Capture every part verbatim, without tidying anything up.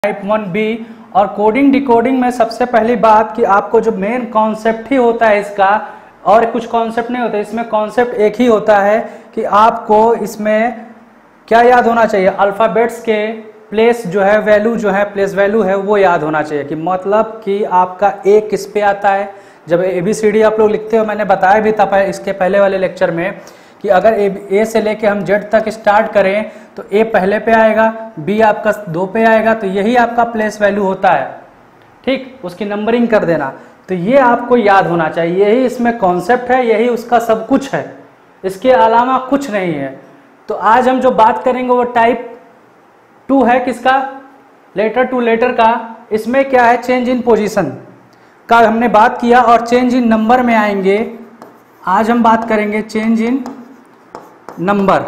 Type one B. और coding decoding में सबसे पहली बात कि आपको जो मेन कॉन्सेप्ट ही होता है इसका, और कुछ कॉन्सेप्ट नहीं होता, इसमें कॉन्सेप्ट एक ही होता है कि आपको इसमें क्या याद होना चाहिए, अल्फ़ाबेट्स के प्लेस जो है वैल्यू जो है प्लेस वैल्यू है वो याद होना चाहिए। कि मतलब कि आपका ए किस पे आता है, जब ए बी सी डी आप लोग लिखते हो, मैंने बताया भी था इसके पहले वाले लेक्चर में कि अगर ए, ए से लेके हम जेड तक स्टार्ट करें तो ए पहले पे आएगा, बी आपका दो पे आएगा, तो यही आपका प्लेस वैल्यू होता है। ठीक, उसकी नंबरिंग कर देना, तो ये आपको याद होना चाहिए, यही इसमें कॉन्सेप्ट है, यही उसका सब कुछ है, इसके अलावा कुछ नहीं है। तो आज हम जो बात करेंगे वो टाइप टू है, किसका, लेटर टू लेटर का। इसमें क्या है, चेंज इन पोजीशन का हमने बात किया, और चेंज इन नंबर में आएंगे। आज हम बात करेंगे चेंज इन नंबर।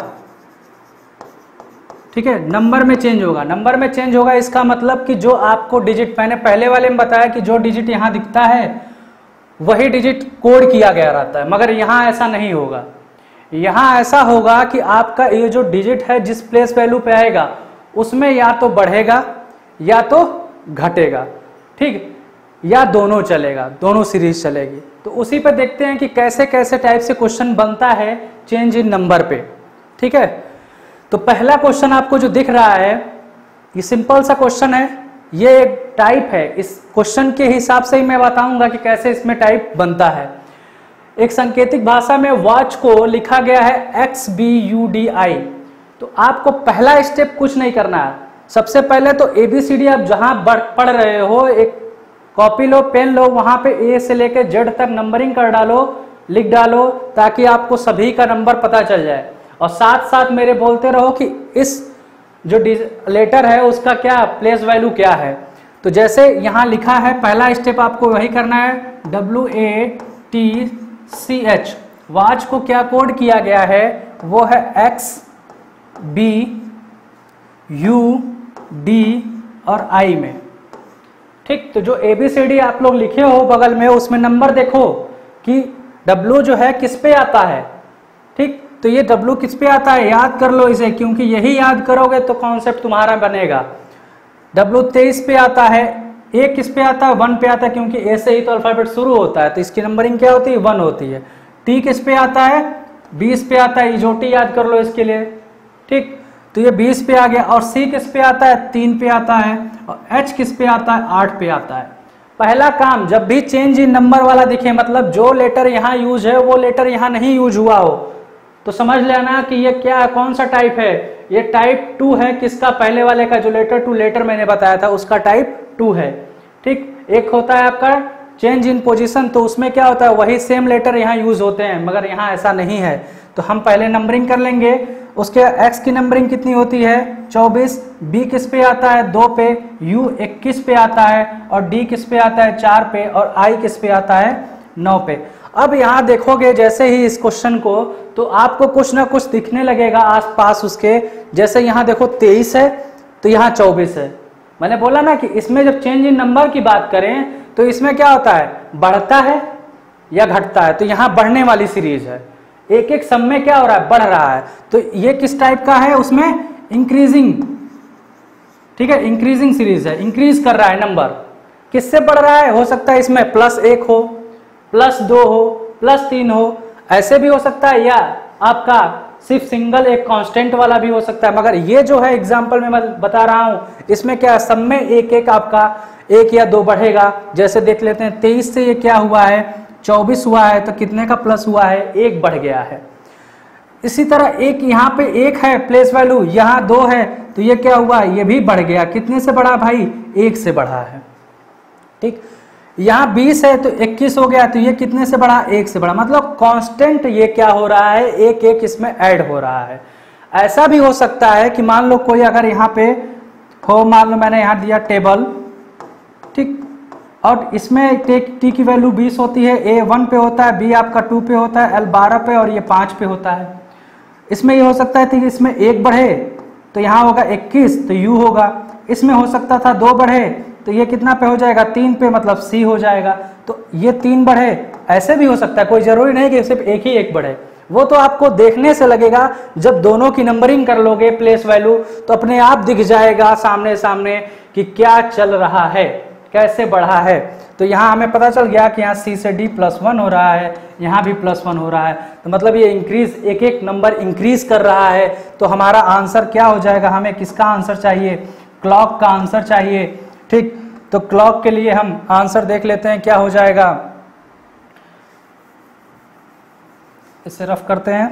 ठीक है, नंबर में चेंज होगा, नंबर में चेंज होगा इसका मतलब कि जो आपको डिजिट, मैंने पहले वाले में बताया कि जो डिजिट यहां दिखता है वही डिजिट कोड किया गया रहता है, मगर यहां ऐसा नहीं होगा। यहां ऐसा होगा कि आपका ये जो डिजिट है जिस प्लेस वैल्यू पे आएगा उसमें या तो बढ़ेगा या तो घटेगा, ठीक, या दोनों चलेगा, दोनों सीरीज चलेगी। तो उसी पे देखते हैं कि कैसे कैसे टाइप से क्वेश्चन बनता है चेंज इन नंबर पे। ठीक है, तो पहला क्वेश्चन आपको जो दिख रहा है ये सिंपल सा क्वेश्चन है, ये एक टाइप है। इस क्वेश्चन के हिसाब से ही मैं बताऊंगा कि कैसे इसमें टाइप बनता है। एक सांकेतिक भाषा में वॉच को लिखा गया है X B U D I. तो आपको पहला स्टेप कुछ नहीं करना है, सबसे पहले तो ए बी सी डी आप जहां पढ़ रहे हो एक कॉपी लो, पेन लो, वहां पे ए से लेकर जेड तक नंबरिंग कर डालो, लिख डालो, ताकि आपको सभी का नंबर पता चल जाए। और साथ साथ मेरे बोलते रहो कि इस जो लेटर है उसका क्या प्लेस वैल्यू क्या है। तो जैसे यहाँ लिखा है, पहला स्टेप आपको वही करना है, W A T C H. Watch को क्या कोड किया गया है, वो है एक्स बी यू डी और आई में। ठीक, तो जो ए बी सी डी आप लोग लिखे हो बगल में, उसमें नंबर देखो कि डब्ल्यू जो है किस पे आता है। ठीक, तो ये डब्ल्यू किस पे आता है, याद कर लो इसे, क्योंकि यही याद करोगे तो कॉन्सेप्ट तुम्हारा बनेगा। डब्ल्यू तेईस पे आता है, ए किस पे आता है, वन पे आता है, क्योंकि ए से ही तो अल्फाबेट शुरू होता है, तो इसकी नंबरिंग क्या होती है, वन होती है। टी किस पे आता है, बीस पे आता है, इजोटी याद कर लो इसके लिए। ठीक, तो ये बीस पे आ गया। और सी किस पे आता है, तीन पे आता है। और एच किस पे आता है, आठ पे आता है। पहला काम, जब भी चेंज इन नंबर वाला दिखे, मतलब जो लेटर यहाँ यूज है वो लेटर यहाँ नहीं यूज हुआ हो, तो समझ लेना कि ये क्या है, कौन सा टाइप है, ये टाइप टू है। किसका, पहले वाले का, जो लेटर टू लेटर मैंने बताया था उसका टाइप टू है। ठीक, एक होता है आपका चेंज इन पोजीशन, तो उसमें क्या होता है, वही सेम लेटर यहाँ यूज होते हैं, मगर यहाँ ऐसा नहीं है। तो हम पहले नंबरिंग कर लेंगे। उसके एक्स की नंबरिंग कितनी होती है, चौबीस। बी किस पे आता है, दो पे। यू इक्कीस पे आता है। और डी किस पे आता है, चार पे। और आई किस पे आता है, नौ पे। अब यहाँ देखोगे जैसे ही इस क्वेश्चन को, तो आपको कुछ ना कुछ दिखने लगेगा आसपास उसके। जैसे यहाँ देखो तेईस है तो यहाँ चौबीस है। मैंने बोला ना कि इसमें जब चेंज इन नंबर की बात करें तो इसमें क्या होता है, बढ़ता है या घटता है। तो यहाँ बढ़ने वाली सीरीज है, एक एक सम में क्या हो रहा है, बढ़ रहा है। तो ये किस टाइप का है, उसमें इंक्रीजिंग। ठीक है, इंक्रीजिंग सीरीज है, इंक्रीज कर रहा है नंबर। किससे बढ़ रहा है, हो सकता है इसमें प्लस एक हो, प्लस दो हो, प्लस तीन हो, ऐसे भी हो सकता है, या आपका सिर्फ सिंगल एक कांस्टेंट वाला भी हो सकता है। मगर ये जो है एग्जांपल में मैं बता रहा हूं, इसमें क्या सब में एक एक आपका एक या दो बढ़ेगा। जैसे देख लेते हैं, तेईस से ये क्या हुआ है, चौबीस हुआ है, तो कितने का प्लस हुआ है, एक बढ़ गया है। इसी तरह एक यहाँ पे एक है प्लेस वैल्यू, यहाँ दो है, तो ये क्या हुआ, ये भी बढ़ गया। कितने से बढ़ा भाई, एक से बढ़ा है। ठीक, यहाँ बीस है तो इक्कीस हो गया, तो ये कितने से बढ़ा, एक से बढ़ा। मतलब कांस्टेंट ये क्या हो रहा है, एक एक इसमें ऐड हो रहा है। ऐसा भी हो सकता है कि मान लो कोई अगर यहाँ पे हो, मान लो मैंने यहाँ दिया टेबल, ठीक, और इसमें टी की वैल्यू बीस होती है, ए वन पे होता है, बी आपका टू पे होता है, एल बारह पे, और ये पाँच पे होता है। इसमें ये हो सकता है कि इसमें एक बढ़े तो यहाँ होगा इक्कीस, तो यू होगा। इसमें हो सकता था दो बढ़े तो ये कितना पे हो जाएगा, तीन पे, मतलब सी हो जाएगा। तो ये तीन बढ़े, ऐसे भी हो सकता है, कोई जरूरी नहीं कि सिर्फ एक ही एक बढ़े। वो तो आपको देखने से लगेगा, जब दोनों की नंबरिंग कर लोगे प्लेस वैल्यू तो अपने आप दिख जाएगा सामने सामने कि क्या चल रहा है, कैसे बढ़ा है। तो यहाँ हमें पता चल गया कि यहाँ सी से डी प्लस वन हो रहा है, यहाँ भी प्लस वन हो रहा है, तो मतलब ये इंक्रीज, एक एक नंबर इंक्रीज कर रहा है। तो हमारा आंसर क्या हो जाएगा, हमें किसका आंसर चाहिए, क्लॉक का आंसर चाहिए। ठीक, तो क्लॉक के लिए हम आंसर देख लेते हैं क्या हो जाएगा, इसे रफ करते हैं।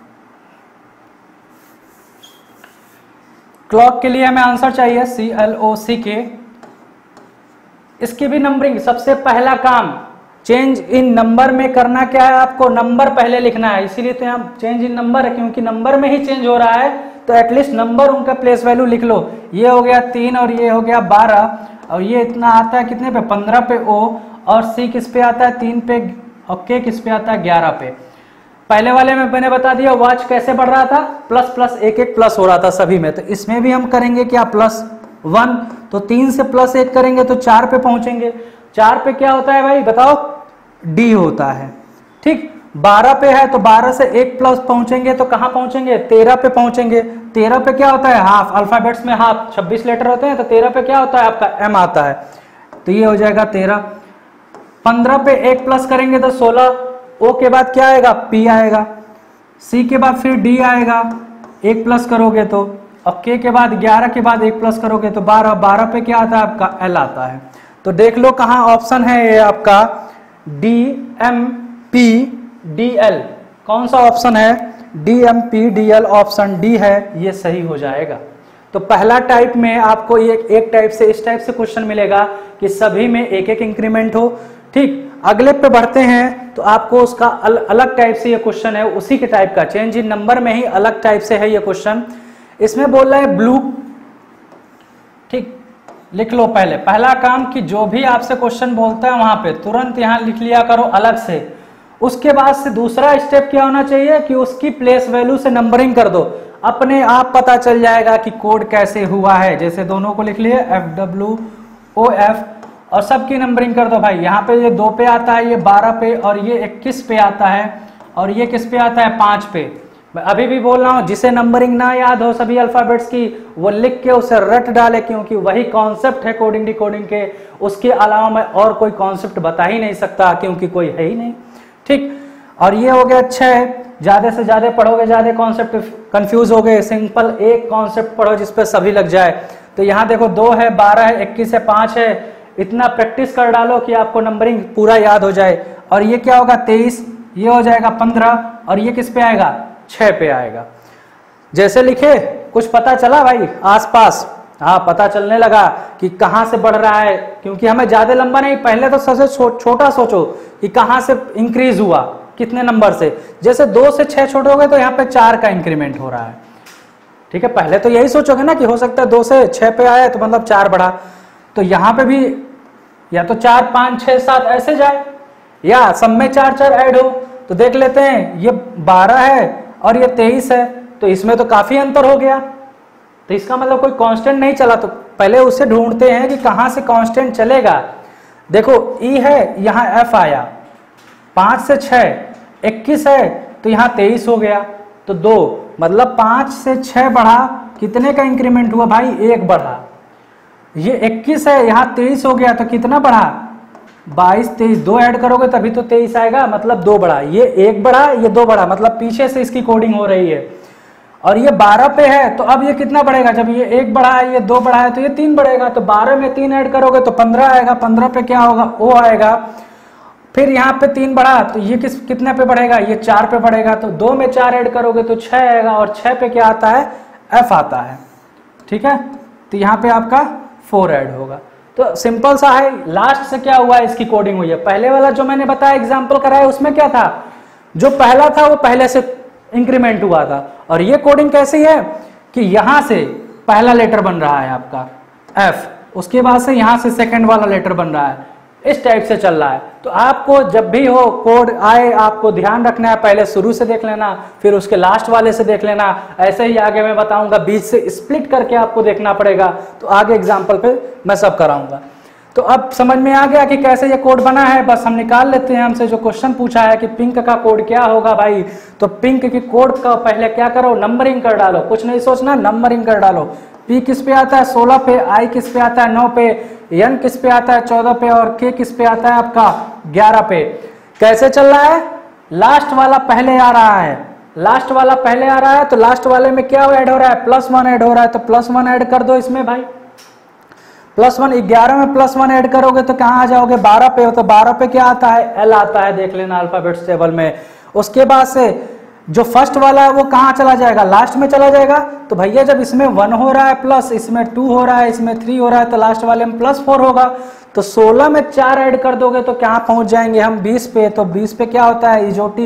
क्लॉक के लिए हमें आंसर चाहिए सी एल ओ सी के। इसकी भी नंबरिंग, सबसे पहला काम चेंज इन नंबर में करना क्या है, आपको नंबर पहले लिखना है, इसीलिए तो यहाँ चेंज इन नंबर है, क्योंकि नंबर में ही चेंज हो रहा है तो एटलीस्ट नंबर उनका प्लेस वैल्यू लिख लो। ये हो गया तीन और ये हो गया बारह, और ये इतना आता है कितने पे, पंद्रह पे ओ, और सी किस पे आता है, तीन पे, और के किस पे आता है, ग्यारह पे। पहले वाले में मैंने बता दिया वॉच कैसे बढ़ रहा था, प्लस प्लस एक एक प्लस हो रहा था सभी में, तो इसमें भी हम करेंगे क्या, प्लस वन, तो तीन से प्लस एक करेंगे तो चार पे पहुंचेंगे। चार पे क्या होता है भाई बताओ, डी होता है। ठीक, बारह पे है तो बारह से एक प्लस पहुंचेंगे तो कहां पहुंचेंगे, तेरह पे पहुंचेंगे। तेरह पे क्या होता है, हाफ, अल्फाबेट्स में हाफ छब्बीस लेटर होते हैं, तो तेरह पे क्या होता है आपका, एम आता है, तो ये हो जाएगा तेरह। पंद्रह पे एक प्लस करेंगे तो सोलह, ओ के बाद क्या आएगा, पी आएगा, सी के बाद फिर डी आएगा, एक प्लस करोगे तो, और के के बाद ग्यारह के बाद एक प्लस करोगे तो बारह, बारह पे क्या आता है आपका, एल आता है। तो देख लो कहाँ ऑप्शन है ये आपका D M P D L, कौन सा ऑप्शन है, D M P D L, option D है, ये सही हो जाएगा। तो पहला टाइप में आपको एक एक टाइप से, इस टाइप से क्वेश्चन मिलेगा कि सभी में एक एक इंक्रीमेंट हो। ठीक, अगले पे बढ़ते हैं तो आपको उसका अल, अलग टाइप से ये क्वेश्चन है, उसी के टाइप का, चेंज इन नंबर में ही अलग टाइप से है ये क्वेश्चन। इसमें बोल रहा है ब्लू। ठीक, लिख लो पहले, पहला काम कि जो भी आपसे क्वेश्चन बोलता है वहां पे तुरंत यहां लिख लिया करो अलग से। उसके बाद से दूसरा स्टेप क्या होना चाहिए कि उसकी प्लेस वैल्यू से नंबरिंग कर दो, अपने आप पता चल जाएगा कि कोड कैसे हुआ है। जैसे दोनों को लिख लिए एफ डब्ल्यू ओ एफ, और सबकी नंबरिंग कर दो भाई। यहाँ पे ये दो पे आता है, ये बारह पे, और ये इक्कीस पे आता है, और ये किस पे आता है, पाँच पे। मैं अभी भी बोल रहा हूँ, जिसे नंबरिंग ना याद हो सभी अल्फाबेट्स की, वो लिख के उसे रट डाले, क्योंकि वही कॉन्सेप्ट है कोडिंग डिकोडिंग के, उसके अलावा मैं और कोई कॉन्सेप्ट बता ही नहीं सकता, क्योंकि कोई है ही नहीं। ठीक, और ये हो गया छः, ज्यादा से ज्यादा पढ़ोगे ज्यादा कॉन्सेप्ट कंफ्यूज हो गए, सिंपल एक कॉन्सेप्ट पढ़ो जिसपे सभी लग जाए। तो यहाँ देखो दो है, बारह है, इक्कीस है, पाँच है, इतना प्रैक्टिस कर डालो कि आपको नंबरिंग पूरा याद हो जाए। और ये क्या होगा, तेईस, ये हो जाएगा पंद्रह, और ये किस पे आएगा, छः पे आएगा। जैसे लिखे कुछ पता चला भाई आसपास, हाँ पता चलने लगा कि कहाँ से बढ़ रहा है, क्योंकि हमें ज्यादा लंबा नहीं, पहले तो सबसे छो, छोटा सोचो कि कहाँ से इंक्रीज हुआ, कितने नंबर से। जैसे दो से छः छोड़ोगे तो यहाँ पे चार का इंक्रीमेंट हो रहा है। ठीक है, पहले तो यही सोचोगे ना कि हो सकता है दो से छः पे आया तो मतलब चार बढ़ा, तो यहाँ पे भी या तो चार पाँच छः सात ऐसे जाए, या सब में चार चार ऐड हो। तो देख लेते हैं, ये बारह है और ये तेईस है, तो इसमें तो काफी अंतर हो गया। तो इसका मतलब कोई कांस्टेंट नहीं चला, तो पहले उसे ढूंढते हैं कि कहां से कांस्टेंट चलेगा। देखो ई है, यहाँ एफ आया, पाँच से छः इक्कीस है, तो यहाँ तेईस हो गया, तो दो, मतलब पाँच से छः बढ़ा, कितने का इंक्रीमेंट हुआ भाई, एक बढ़ा। ये इक्कीस है, यहाँ तेईस हो गया, तो कितना बढ़ा, बाईस, तेईस, दो ऐड करोगे तभी तो तेईस आएगा, मतलब दो बढ़ा। ये एक बढ़ा, ये दो बढ़ा, मतलब पीछे से इसकी कोडिंग हो रही है। और ये बारह पे है, तो अब ये कितना बढ़ेगा, जब ये एक बढ़ा है, ये दो बढ़ा है, तो ये तीन बढ़ेगा, तो बारह में तीन ऐड करोगे तो पंद्रह आएगा, पंद्रह पे क्या होगा, ओ आएगा। फिर यहाँ पे तीन बढ़ा, तो ये किस कितने पे बढ़ेगा, ये चार पे बढ़ेगा, तो दो में चार ऐड करोगे तो छः आएगा, और छः पे क्या आता है, एफ आता है। ठीक है, तो यहाँ पे आपका फोर ऐड होगा। तो सिंपल सा है। लास्ट से क्या हुआ है, इसकी कोडिंग हुई है। पहले वाला जो मैंने बताया एग्जांपल कराया, उसमें क्या था, जो पहला था वो पहले से इंक्रीमेंट हुआ था। और ये कोडिंग कैसी है कि यहां से पहला लेटर बन रहा है आपका एफ, उसके बाद से यहां से सेकंड वाला लेटर बन रहा है, इस टाइप से चल रहा है। तो आपको जब भी हो कोड आए, आपको ध्यान रखना है, पहले शुरू से देख लेना, फिर उसके लास्ट वाले से देख लेना। ऐसे ही आगे मैं बताऊंगा, बीच से स्प्लिट करके आपको देखना पड़ेगा, तो आगे एग्जाम्पल पे मैं सब कराऊंगा। तो अब समझ में आ गया कि कैसे ये कोड बना है। बस हम निकाल लेते हैं। हमसे जो क्वेश्चन पूछा है कि पिंक का कोड क्या होगा भाई, तो पिंक की कोड का पहले क्या करो, नंबरिंग कर डालो, कुछ नहीं सोचना, नंबरिंग कर डालो। पी किस पे आता है, सोलह पे, आई किस पे आता है, नौ पे, एन किस पे आता है, चौदह पे, और के किस पे आता है आपका ग्यारह पे। कैसे चल रहा है, लास्ट वाला पहले आ रहा है, लास्ट वाला पहले आ रहा है, तो लास्ट वाले में क्या ऐड हो रहा है, प्लस वन ऐड हो रहा है, तो प्लस वन ऐड कर दो इसमें भाई। प्लस वन, ग्यारह में प्लस वन ऐड करोगे तो कहाँ आ जाओगे, बारह पे, तो बारह पे क्या आता है, एल आता है, देख लेना अल्फाबेट्स टेबल में। उसके बाद से जो फर्स्ट वाला है वो कहाँ चला जाएगा, लास्ट में चला जाएगा। तो भैया जब इसमें वन हो रहा है प्लस, इसमें टू हो रहा है, इसमें थ्री हो रहा है, तो लास्ट वाले में प्लस फोर होगा। तो सोलह में चार ऐड कर दोगे तो कहाँ पहुंच जाएंगे हम, बीस पे। तो बीस पे क्या होता है, इजोटी,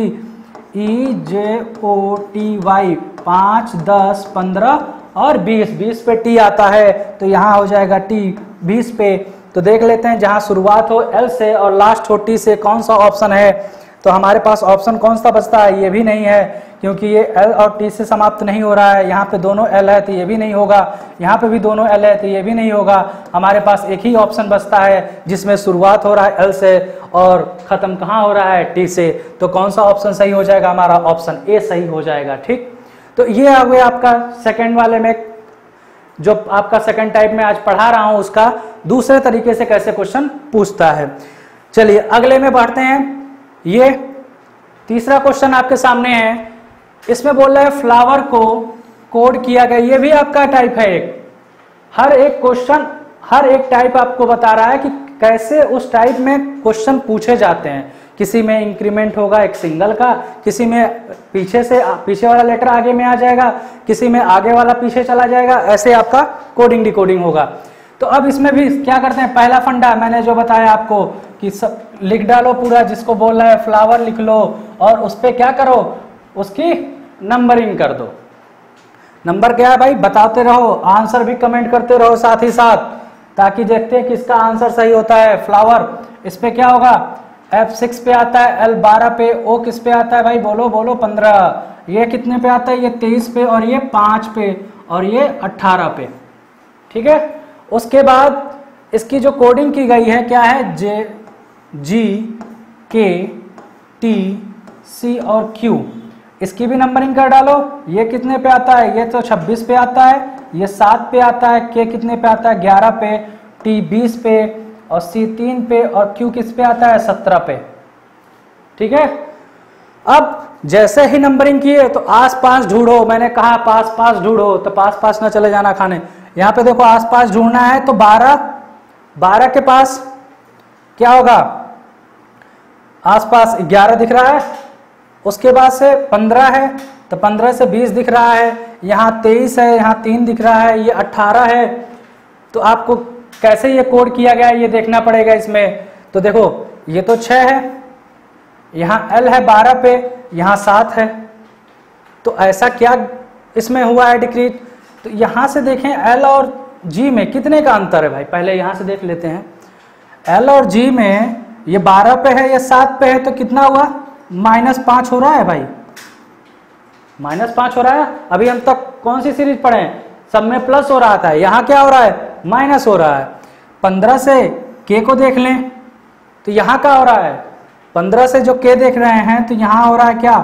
ई जे ओ टी वाई, पाँच, दस, पंद्रह और बीस, बीस पे टी आता है, तो यहाँ हो जाएगा टी बीस पे। तो देख लेते हैं जहाँ शुरुआत हो एल से और लास्ट हो टी से, कौन सा ऑप्शन है। तो हमारे पास ऑप्शन कौन सा बचता है, ये भी नहीं है, क्योंकि ये एल और टी से समाप्त नहीं हो रहा है। यहाँ पे दोनों एल है तो ये भी नहीं होगा, यहाँ पे भी दोनों एल है तो ये भी नहीं होगा। हमारे पास एक ही ऑप्शन बचता है जिसमें शुरुआत हो रहा है एल से और खत्म कहाँ हो रहा है, टी से। तो कौन सा ऑप्शन सही हो जाएगा, हमारा ऑप्शन ए सही हो जाएगा। ठीक, तो ये आ गया आपका सेकेंड वाले में, जो आपका सेकेंड टाइप में आज पढ़ा रहा हूं उसका दूसरे तरीके से कैसे क्वेश्चन पूछता है। चलिए अगले में बढ़ते हैं। ये तीसरा क्वेश्चन आपके सामने है, इसमें बोल रहा है फ्लावर को कोड किया गया। ये भी आपका टाइप है एक, हर एक क्वेश्चन हर एक टाइप आपको बता रहा है कि कैसे उस टाइप में क्वेश्चन पूछे जाते हैं। किसी में इंक्रीमेंट होगा एक सिंगल का, किसी में पीछे से पीछे वाला लेटर आगे में आ जाएगा, किसी में आगे वाला पीछे चला जाएगा, ऐसे आपका कोडिंग डिकोडिंग होगा। तो अब इसमें भी क्या करते हैं, पहला फंडा मैंने जो बताया आपको कि सब लिख डालो पूरा, जिसको बोल रहा है फ्लावर लिख लो और उस पर क्या करो, उसकी नंबरिंग कर दो। नंबर क्या है भाई, बताते रहो, आंसर भी कमेंट करते रहो साथ ही साथ, ताकि देखते हैं किसका आंसर सही होता है। फ्लावर इस पे क्या होगा, एफ सिक्स पे आता है, एल बारह पे, ओ किस पे आता है भाई, बोलो बोलो पंद्रह, ये कितने पे आता है, ये तेईस पे, और ये पाँच पे, और ये अट्ठारह पे। ठीक है, उसके बाद इसकी जो कोडिंग की गई है क्या है, जे जी के टी सी और क्यू, इसकी भी नंबरिंग कर डालो। ये कितने पे आता है, ये तो छब्बीस पे आता है, ये सात पे आता है, के कितने पे आता है, ग्यारह पे, टी बीस पे, और सी तीन पे, और क्यू किस पे आता है, सत्रह पे। ठीक है, अब जैसे ही नंबरिंग किए तो आस पास ढूंढो, मैंने कहा पास पास ढूंढो, तो पास पास ना चले जाना खाने। यहाँ पे देखो आस पास ढूंढना है, तो बारह बारह के पास क्या होगा, आस पास ग्यारह दिख रहा है, उसके बाद से पंद्रह है, तो पंद्रह से बीस दिख रहा है, यहाँ तेईस है, यहाँ तीन दिख रहा है, ये अट्ठारह है। तो आपको कैसे ये कोड किया गया है ये देखना पड़ेगा इसमें। तो देखो ये तो छः है, यहाँ एल है बारह पे, यहाँ सात है, तो ऐसा क्या इसमें हुआ है डिक्रीट। तो यहाँ से देखें एल और जी में कितने का अंतर है भाई, पहले यहाँ से देख लेते हैं। एल और जी में ये बारह पे है, ये सात पे है, तो कितना हुआ, माइनस पाँच हो रहा है भाई, माइनस पाँच हो रहा है। अभी हम तक कौन सी सीरीज पढ़े हैं, सब में प्लस हो रहा था, यहाँ क्या हो रहा है, माइनस हो रहा है। पंद्रह से के को देख लें तो यहाँ क्या हो रहा है, पंद्रह से जो के देख रहे हैं तो यहाँ हो रहा है क्या,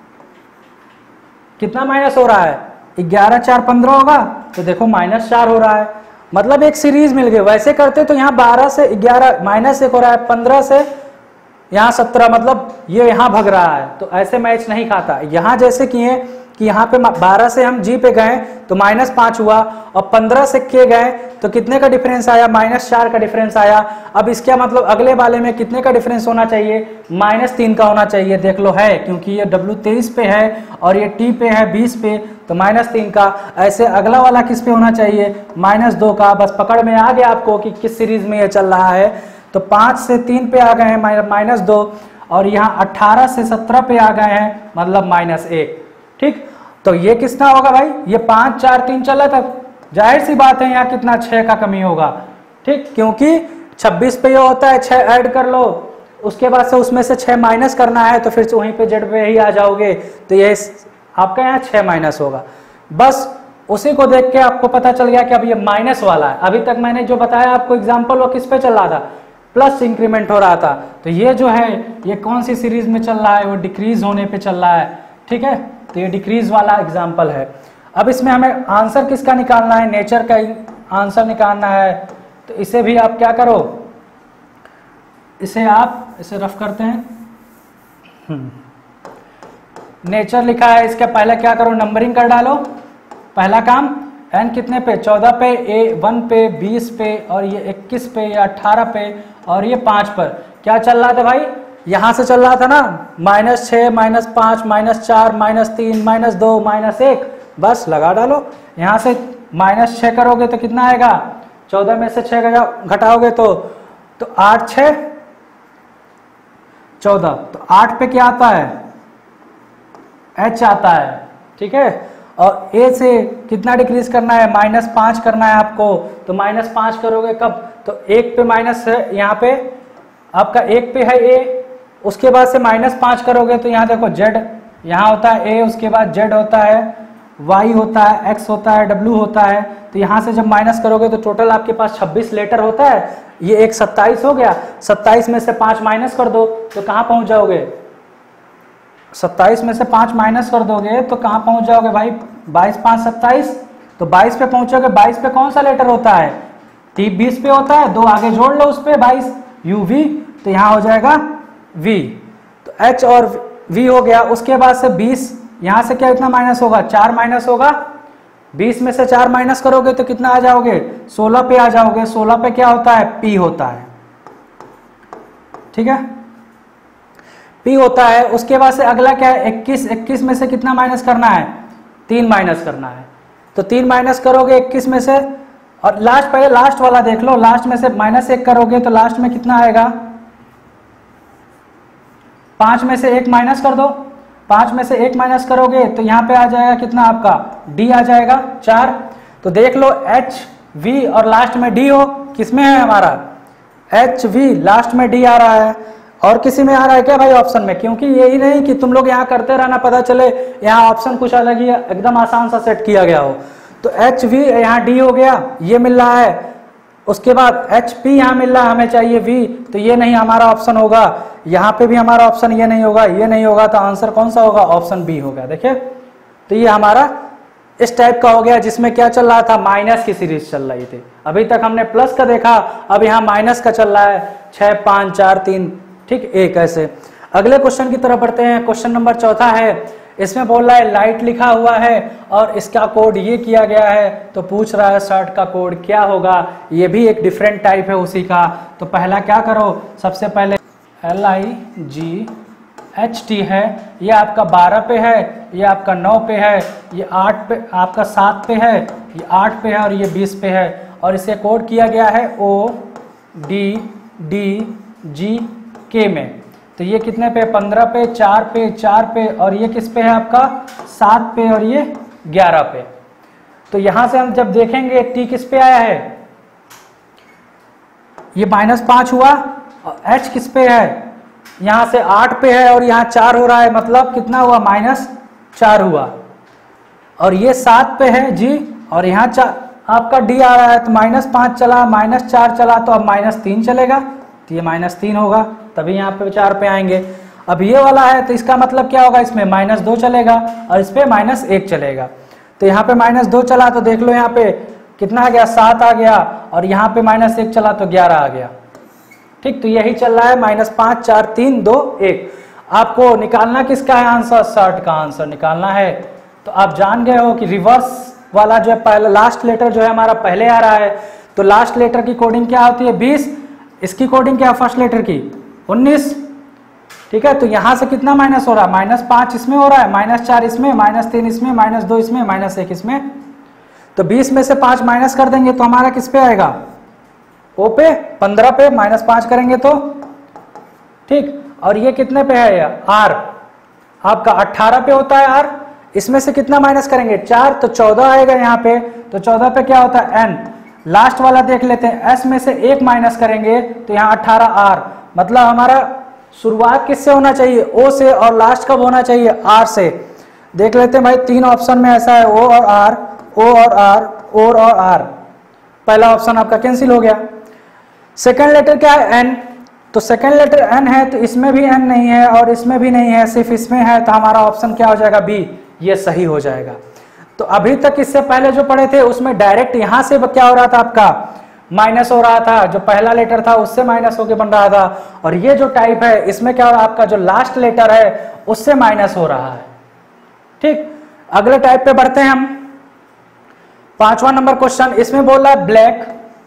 कितना माइनस हो रहा है, ग्यारह चार पंद्रह होगा, तो देखो माइनस चार हो रहा है, मतलब एक सीरीज मिल गई। वैसे करते तो यहाँ बारह से ग्यारह माइनस एक हो रहा है, पंद्रह से यहाँ सत्रह, मतलब ये यहाँ भग रहा है, तो ऐसे मैच नहीं खाता। यहाँ जैसे किए कि यहाँ पे बारह से हम जी पे गए तो माइनस पाँच हुआ, और पंद्रह से के गए तो कितने का डिफरेंस आया, माइनस चार का डिफरेंस आया। अब इसका मतलब अगले वाले में कितने का डिफरेंस होना चाहिए, माइनस तीन का होना चाहिए। देख लो है, क्योंकि ये डब्ल्यू तेईस पे है और ये टी पे है बीस पे, तो माइनस तीन का। ऐसे अगला वाला किस पे होना चाहिए, माइनस दो का। बस पकड़ में आ गया आपको कि किस सीरीज में ये चल रहा है। तो पाँच से तीन पे आ गए हैं माइनस दो, और यहाँ अट्ठारह से सत्रह पे आ गए हैं, मतलब माइनस एक। ठीक, तो ये कितना होगा भाई, ये पाँच चार तीन चला था, जाहिर सी बात है यहाँ कितना, छः का कमी होगा। ठीक, क्योंकि छब्बीस पे ये होता है, छः ऐड कर लो, उसके बाद से उसमें से छः माइनस करना है, तो फिर से वहीं पे जेड पे ही आ जाओगे, तो ये आपका यहाँ छः माइनस होगा। बस उसी को देख के आपको पता चल गया कि अब ये माइनस वाला है। अभी तक मैंने जो बताया आपको एग्जांपल वो किस पे चल रहा था, प्लस इंक्रीमेंट हो रहा था। तो ये जो है ये कौन सी सीरीज में चल रहा है, वो डिक्रीज होने पे चल रहा है, ठीक है। तो ये डिक्रीज वाला एग्जाम्पल है। अब इसमें हमें आंसर किसका निकालना है, नेचर का आंसर निकालना है। तो इसे भी आप क्या करो, इसे आप इसे रफ करते हैं। नेचर लिखा है, इसके पहले क्या करो, नंबरिंग कर डालो। पहला काम एन कितने पे, चौदह पे, ए वन पे, बीस पे, और ये इक्कीस पे, या अट्ठारह पे, और ये पाँच पर। क्या चल रहा था भाई, यहाँ से चल रहा था ना, माइनस छः, माइनस पाँच, माइनस चार, माइनस तीन, माइनस दो, माइनस एक, बस लगा डालो। यहाँ से माइनस छः करोगे तो कितना आएगा, चौदह में से छः घटाओगे तो तो आठ छः चौदह, तो आठ पे क्या आता है, एच आता है, ठीक है। और ए से कितना डिक्रीज करना है, माइनस पाँच करना है आपको। तो माइनस पाँच करोगे कब, तो एक पे माइनस है, यहाँ पे आपका एक पे है ए, उसके बाद से माइनस पाँच करोगे तो यहाँ देखो जेड, यहाँ होता है ए, उसके बाद जेड होता है, वाई होता है, एक्स होता है, डब्ल्यू होता है। तो यहाँ से जब माइनस करोगे तो टोटल आपके पास छब्बीस लेटर होता है, ये एक सत्ताईस हो गया। सत्ताईस में से पाँच माइनस कर दो तो कहाँ पहुँच जाओगे, सत्ताईस में से पाँच माइनस कर दोगे तो कहाँ पहुँच जाओगे भाई, बाईस पाँच सत्ताईस, तो बाईस पे पहुँचोगे। बाईस पे कौन सा लेटर होता है, तीन बीस पे होता है, दो आगे जोड़ लो उस पे बाईस, यू वी, तो यहाँ हो जाएगा वी। तो एच और वी हो गया। उसके बाद से बीस, यहाँ से क्या इतना माइनस होगा, चार माइनस होगा। बीस में से चार माइनस करोगे तो कितना आ जाओगे, सोलह पे आ जाओगे। सोलह पे क्या होता है, पी होता है, ठीक है, पी होता है। उसके बाद से अगला क्या है, इक्कीस, इक्कीस में से कितना माइनस करना है, तीन माइनस करना है। तो तीन माइनस करोगे इक्कीस में से, और लास्ट पहले लास्ट वाला देख लो, लास्ट में से माइनस एक करोगे तो लास्ट में कितना आएगा, पांच में से एक माइनस कर दो। पांच में से एक माइनस करोगे तो यहाँ पे आ जाएगा कितना आपका, डी आ जाएगा चार। तो देख लो एच वी और लास्ट में डी हो, किसमें है हमारा, एच वी लास्ट में डी आ रहा है। और किसी में आ रहा है क्या भाई ऑप्शन में, क्योंकि यही नहीं कि तुम लोग यहाँ करते रहना, पता चले यहाँ ऑप्शन कुछ अलग ही एकदम आसान सा सेट किया गया हो। तो एच वी यहाँ डी हो गया, ये मिल रहा है। उसके बाद एच पी यहाँ मिल रहा है, हमें चाहिए वी, तो ये नहीं हमारा ऑप्शन होगा। यहाँ पे भी हमारा ऑप्शन ये नहीं होगा, ये नहीं होगा, तो आंसर कौन सा होगा, ऑप्शन बी होगा। देखिए तो ये हमारा इस टाइप का हो गया, जिसमें क्या चल रहा था, माइनस की सीरीज चल रही थी। अभी तक हमने प्लस का देखा, अब यहाँ माइनस का चल रहा है, छः पाँच चार तीन, ठीक, एक ऐसे। अगले क्वेश्चन की तरफ बढ़ते हैं। क्वेश्चन नंबर चौथा है, इसमें बोल रहा है लाइट लिखा हुआ है और इसका कोड ये किया गया है। तो पूछ रहा है शर्ट का कोड क्या होगा, ये भी एक डिफरेंट टाइप है उसी का। तो पहला क्या करो, सबसे पहले L I G H T है, ये आपका बारह पे है, ये आपका नौ पे है, ये आठ पे, आपका सात पे है, ये आठ पे है और ये बीस पे है। और इसे कोड किया गया है ओ डी डी जी के में। तो ये कितने पे, पंद्रह पे, चार पे, चार पे, और ये किस पे है आपका, सात पे, और ये ग्यारह पे। तो यहां से हम जब देखेंगे टी किस पे आया है, ये माइनस पांच हुआ, और एच किस पे है, यहां से आठ पे है और यहाँ चार हो रहा है, मतलब कितना हुआ, माइनस चार हुआ। और ये सात पे है जी, और यहाँ आपका डी आ रहा है, तो माइनस पांच चला, माइनस चार चला, तो अब माइनस तीन चलेगा, तो ये माइनस तीन होगा, तभी यहाँ पे चार पे आएंगे। अब ये वाला है तो इसका मतलब क्या होगा, इसमें माइनस दो चलेगा और इस पे माइनस एक चलेगा। तो यहाँ पे माइनस दो चला तो देख लो यहाँ पे कितना आ गया, सात आ गया, और यहाँ पे माइनस एक चला तो ग्यारह आ गया। ठीक, तो यही चल रहा है, माइनस पाँच चार तीन दो एक। आपको निकालना किसका है आंसर, शर्ट का आंसर निकालना है। तो आप जान गए हो कि रिवर्स वाला जो है, पहले लास्ट लेटर जो है हमारा पहले आ रहा है, तो लास्ट लेटर की कोडिंग क्या होती है, बीस। इसकी कोडिंग क्या है फर्स्ट लेटर की, उन्नीस। ठीक है, तो यहां से कितना माइनस हो रहा है, माइनस पांच इसमें हो रहा है, माइनस चार इसमें, माइनस तीन इसमें, माइनस दो इसमें, माइनस एक इसमें। तो बीस में से पांच माइनस कर देंगे तो हमारा किस पे आएगा, ओ पे, पंद्रह पे माइनस पांच करेंगे तो ठीक। और ये कितने पे है, आर आपका अट्ठारह पे होता है आर, इसमें से कितना माइनस करेंगे, चार, तो चौदह आएगा यहाँ पे। तो चौदह पे क्या होता है, एन। लास्ट वाला देख लेते हैं, एस में से एक माइनस करेंगे तो यहाँ अट्ठारह आर, मतलब हमारा शुरुआत किससे होना चाहिए, ओ से, और लास्ट कब होना चाहिए, आर से। देख लेते हैं भाई, तीन ऑप्शन में ऐसा है, ओ और आर। ओ और आर, ओर और आर, पहला ऑप्शन आपका कैंसिल हो गया। सेकंड लेटर क्या है? एन, तो सेकंड लेटर एन है तो इसमें भी एन नहीं है और इसमें भी नहीं है, सिर्फ इसमें है, तो हमारा ऑप्शन क्या हो जाएगा? बी, ये सही हो जाएगा। तो अभी तक इससे पहले जो पढ़े थे उसमें डायरेक्ट यहां से क्या हो रहा था आपका? माइनस हो रहा था, जो पहला लेटर था उससे माइनस होके बन रहा था, और ये जो टाइप है इसमें क्या हो रहा है? आपका जो लास्ट लेटर है उससे माइनस हो रहा है। ठीक, अगले टाइप पे बढ़ते हैं हम। पांचवा नंबर क्वेश्चन, इसमें बोल रहा है ब्लैक।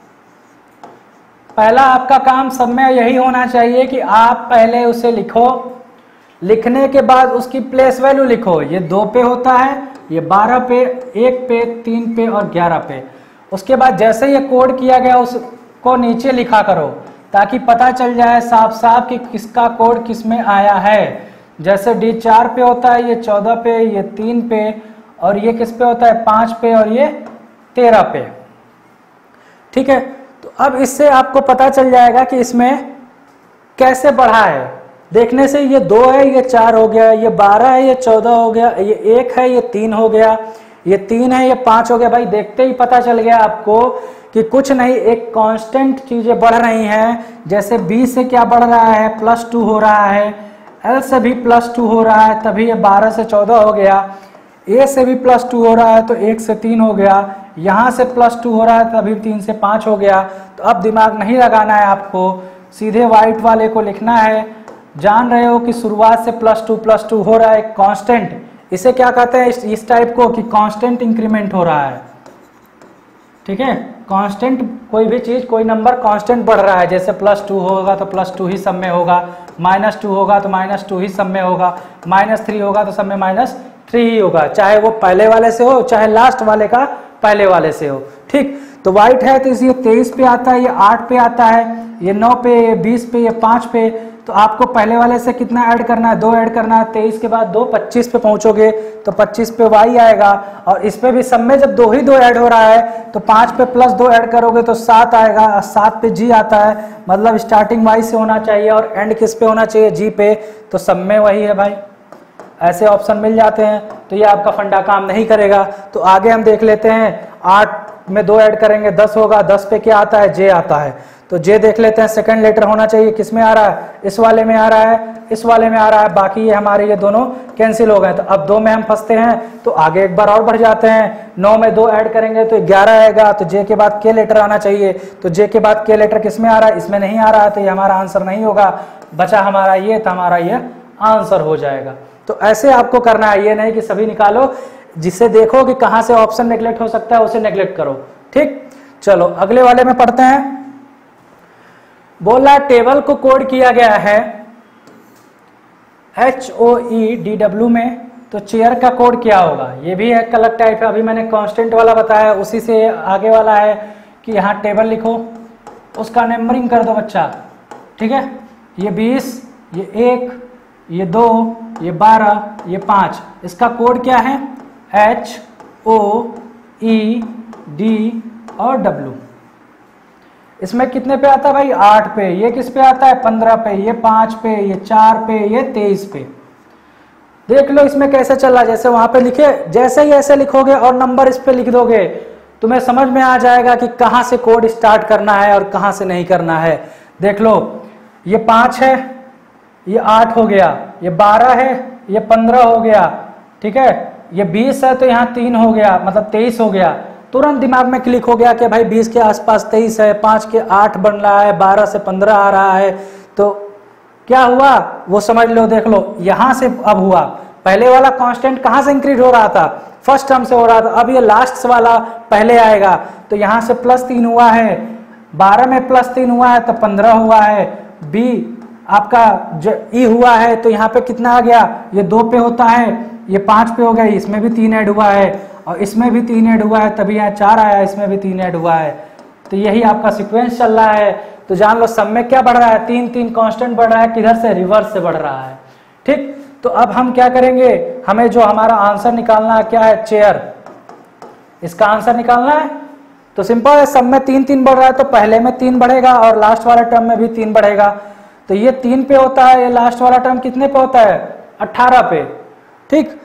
पहला आपका काम सब में यही होना चाहिए कि आप पहले उसे लिखो, लिखने के बाद उसकी प्लेस वैल्यू लिखो। ये दो पे होता है, ये बारह पे, एक पे, तीन पे और ग्यारह पे। उसके बाद जैसे ये कोड किया गया उसको नीचे लिखा करो ताकि पता चल जाए साफ साफ कि किसका कोड किस में आया है। जैसे डी चार पे होता है, ये चौदह पे, ये तीन पे, और ये किस पे होता है? पाँच पे, और ये तेरह पे। ठीक है, तो अब इससे आपको पता चल जाएगा कि इसमें कैसे बढ़ा है। देखने से ये दो है, ये चार हो गया, ये बारह है, ये चौदह हो गया, ये एक है, ये तीन हो गया, ये तीन है, ये पांच हो गया। भाई देखते ही पता चल गया आपको कि कुछ नहीं, एक कांस्टेंट चीजें बढ़ रही हैं। जैसे बी से क्या बढ़ रहा है? प्लस टू हो रहा है, एल से भी प्लस टू हो रहा है, तभी ये बारह से चौदह हो गया। ए से भी प्लस टू हो रहा है तो एक से तीन हो गया, यहाँ से प्लस टू हो रहा है तभी तीन से पाँच हो गया। तो अब दिमाग नहीं लगाना है आपको, सीधे वाइट वाले को लिखना है। जान रहे हो कि शुरुआत से प्लस टू प्लस टू हो रहा है, कांस्टेंट, इसे क्या कहते हैं इस, इस टाइप को कि कांस्टेंट इंक्रीमेंट हो रहा है। ठीक है, कांस्टेंट, कोई भी चीज, कोई नंबर कांस्टेंट बढ़ रहा है। जैसे प्लस टू होगा तो प्लस टू ही सब में होगा, माइनस टू होगा तो माइनस टू ही सब में होगा, माइनस थ्री होगा तो सब में माइनस थ्री ही होगा, चाहे वो पहले वाले से हो चाहे लास्ट वाले का पहले वाले से हो। ठीक, तो वाइट है तो ये तेईस पे आता है, ये आठ पे आता है, ये नौ पे, ये बीस पे, ये पाँच पे। तो आपको पहले वाले से कितना ऐड करना है? दो ऐड करना है। तेईस के बाद दो, पच्चीस पे पहुंचोगे तो पच्चीस पे वाई आएगा, और इस पे भी सब में जब दो ही दो ऐड हो रहा है तो पाँच पे प्लस दो ऐड करोगे तो सात आएगा, सात पे जी आता है, मतलब स्टार्टिंग वाई से होना चाहिए और एंड किस पे होना चाहिए? जी पे। तो सब में वही है भाई, ऐसे ऑप्शन मिल जाते हैं। तो ये आपका फंडा काम नहीं करेगा। तो आगे हम देख लेते हैं, आठ में दो ऐड करेंगे दस होगा, दस पे क्या आता है? जे आता है। तो जे देख लेते हैं, सेकंड लेटर होना चाहिए, किस में आ रहा है? इस वाले में आ रहा है, इस वाले में आ रहा है, बाकी ये हमारे ये दोनों कैंसिल हो गए। तो अब दो में हम फंसते हैं, तो आगे एक बार और बढ़ जाते हैं। नौ में दो ऐड करेंगे तो ग्यारह आएगा, तो जे के बाद के लेटर आना चाहिए। तो जे के बाद के लेटर किस में आ रहा है? इसमें नहीं आ रहा है, तो ये हमारा आंसर नहीं होगा। बचा हमारा ये, तो हमारा ये आंसर हो जाएगा। तो ऐसे आपको करना है, ये नहीं कि सभी निकालो, जिससे देखो कि कहां से ऑप्शन नेग्लेक्ट हो सकता है उसे नेग्लेक्ट करो। ठीक, चलो अगले वाले में पढ़ते हैं। बोला टेबल को कोड किया गया है H O E D W में, तो चेयर का कोड क्या होगा? ये भी एक अलग टाइप है। अभी मैंने कांस्टेंट वाला बताया, उसी से आगे वाला है कि यहाँ टेबल लिखो, उसका नंबरिंग कर दो बच्चा। ठीक है, ये बीस, ये एक, ये दो, ये बारह, ये पाँच, इसका कोड क्या है? एच ओ ई डी और डब्ल्यू। इसमें कितने पे आता है भाई? आठ पे। ये किस पे आता है? पंद्रह पे। ये पाँच पे, ये चार पे, ये तेईस पे। देख लो इसमें कैसे चल रहा है। जैसे वहां पे लिखे, जैसे ही ऐसे लिखोगे और नंबर इस पे लिख दोगे, तुम्हें समझ में आ जाएगा कि कहाँ से कोड स्टार्ट करना है और कहाँ से नहीं करना है। देख लो, ये पाँच है, ये आठ हो गया, ये बारह है, ये पंद्रह हो गया। ठीक है, ये बीस है तो यहाँ तीन हो गया, मतलब तेईस हो गया। तुरंत दिमाग में क्लिक हो गया कि भाई बीस के आसपास तेईस है, पाँच के आठ बन रहा है, बारह से पंद्रह आ रहा है। तो क्या हुआ वो समझ लो। देख लो यहां से अब हुआ, पहले वाला कांस्टेंट कहां से इंक्रीज हो रहा था? फर्स्ट टर्म से हो रहा था। अब ये लास्ट वाला पहले आएगा, तो यहां से प्लस तीन हुआ है, बारह में प्लस तीन हुआ है तो पंद्रह हुआ है। बी आपका जो ई हुआ है तो यहाँ पे कितना आ गया? ये दो पे होता है, ये पाँच पे हो गया, इसमें भी तीन ऐड हुआ है और इसमें भी तीन ऐड हुआ है, तभी यहाँ चार आया, इसमें भी तीन ऐड हुआ है। तो यही आपका सीक्वेंस चल रहा है। तो जान लो सब में क्या बढ़ रहा है? तीन तीन कांस्टेंट बढ़ रहा है, किधर से? रिवर्स से बढ़ रहा है। ठीक, तो अब हम क्या करेंगे, हमें जो हमारा आंसर निकालना है क्या है? चेयर। इसका आंसर निकालना है तो सिंपल है, सब में तीन तीन बढ़ रहा है तो पहले में तीन बढ़ेगा और लास्ट वाला टर्म में भी तीन बढ़ेगा। तो ये तीन पे होता है, ये लास्ट वाला टर्म कितने पे होता है? अट्ठारह पे। ठीक,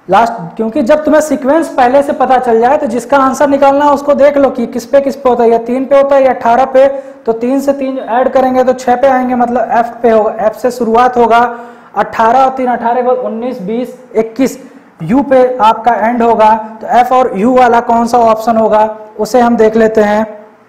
लास्ट, क्योंकि जब तुम्हें सीक्वेंस पहले से पता चल जाए तो जिसका आंसर निकालना है उसको देख लो कि किस पे किस पे होता है, या तीन पे होता है या अठारह पे, तो तीन से तीन ऐड करेंगे तो छह पे आएंगे, मतलब एफ पे होगा, एफ से शुरुआत होगा, अठारह और तीन अठारह के बाद उन्नीस बीस इक्कीस, यू पे आपका एंड होगा। तो एफ और यू वाला कौन सा ऑप्शन होगा उसे हम देख लेते हैं।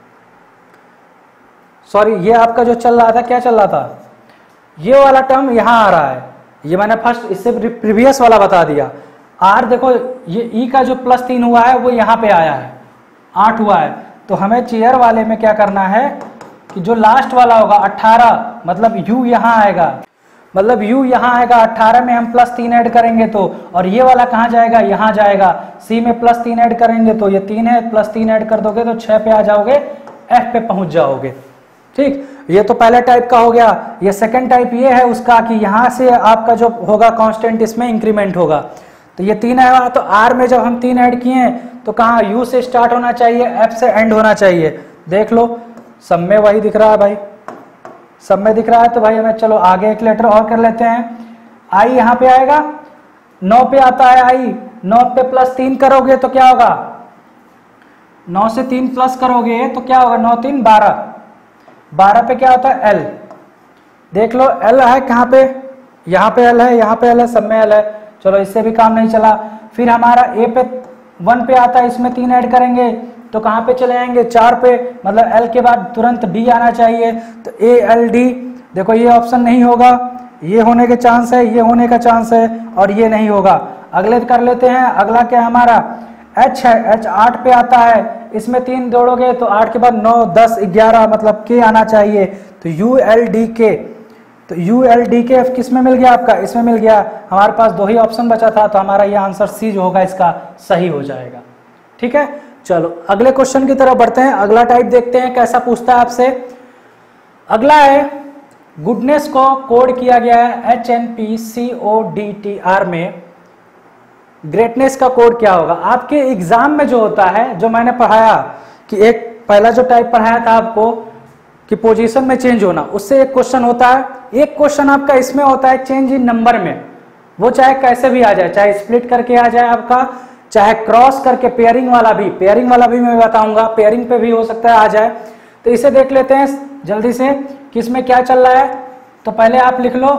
सॉरी, ये आपका जो चल रहा था, क्या चल रहा था, ये वाला टर्म यहाँ आ रहा है, ये मैंने फर्स्ट इससे प्रीवियस वाला बता दिया। आर देखो, ये ई का जो प्लस तीन हुआ है वो यहाँ पे आया है, आठ हुआ है, तो हमें चेयर वाले में क्या करना है कि जो लास्ट वाला होगा अठारह, मतलब यू यहाँ आएगा, मतलब यू यहाँ आएगा, अठारह में हम प्लस तीन ऐड करेंगे तो, और ये वाला कहाँ जाएगा, यहाँ जाएगा, सी में प्लस तीन ऐड करेंगे तो ये तीन है, प्लस तीन ऐड कर दोगे तो छह पे आ जाओगे, एफ पे पहुंच जाओगे। ठीक, ये तो पहले टाइप का हो गया। ये सेकंड टाइप ये है उसका कि यहाँ से आपका जो होगा कांस्टेंट इसमें इंक्रीमेंट होगा, तो ये तीन है, तो आर में जब हम तीन ऐड किए तो कहाँ यू से स्टार्ट होना चाहिए, एफ से एंड होना चाहिए। देख लो सब में वही दिख रहा है भाई, सब में दिख रहा है, तो भाई हमें चलो आगे एक लेटर और कर लेते हैं। आई यहाँ पे आएगा, नौ पे आता है आई, नौ पे प्लस तीन करोगे तो क्या होगा, नौ से तीन प्लस करोगे तो क्या होगा, नौ तीन बारह, बारह पे क्या होता है एल, देख लो एल है कहाँ पे, यहाँ पे एल है, यहाँ पे एल है, सब में एल है, चलो इससे भी काम नहीं चला। फिर हमारा ए पे वन पे आता है, इसमें तीन ऐड करेंगे तो कहाँ पे चले जाएंगे, चार पे, मतलब एल के बाद तुरंत डी आना चाहिए, तो ए एल डी, देखो ये ऑप्शन नहीं होगा, ये होने के चांस है, ये होने का चांस है, और ये नहीं होगा। अगले कर लेते हैं, अगला क्या हमारा एच है, एच आठ पे आता है, इसमें तीन जोड़ोगे तो आठ के बाद नौ दस ग्यारह, मतलब के आना चाहिए, तो यू एल डी के, तो U L D K F किस में मिल गया आपका, इसमें मिल गया। हमारे पास दो ही ऑप्शन बचा था, तो हमारा ये आंसर सी जो होगा इसका सही हो जाएगा। ठीक है, चलो अगले क्वेश्चन की तरफ बढ़ते हैं। अगला टाइप देखते हैं कैसा पूछता है आपसे। अगला है, गुडनेस को कोड किया गया है H N P C O D T R में, ग्रेटनेस का कोड क्या होगा। आपके एग्जाम में जो होता है, जो मैंने पढ़ाया कि एक पहला जो टाइप पढ़ाया था आपको कि पोजीशन में चेंज होना, उससे एक क्वेश्चन होता है, एक क्वेश्चन आपका इसमें होता है चेंज इन नंबर में, वो चाहे कैसे भी आ जाए, चाहे स्प्लिट करके आ जाए आपका, चाहे क्रॉस करके, पेयरिंग वाला भी, पेयरिंग वाला भी मैं बताऊंगा, पेयरिंग पे भी हो सकता है आ जाए। तो इसे देख लेते हैं जल्दी से कि इसमें क्या चल रहा है। तो पहले आप लिख लो,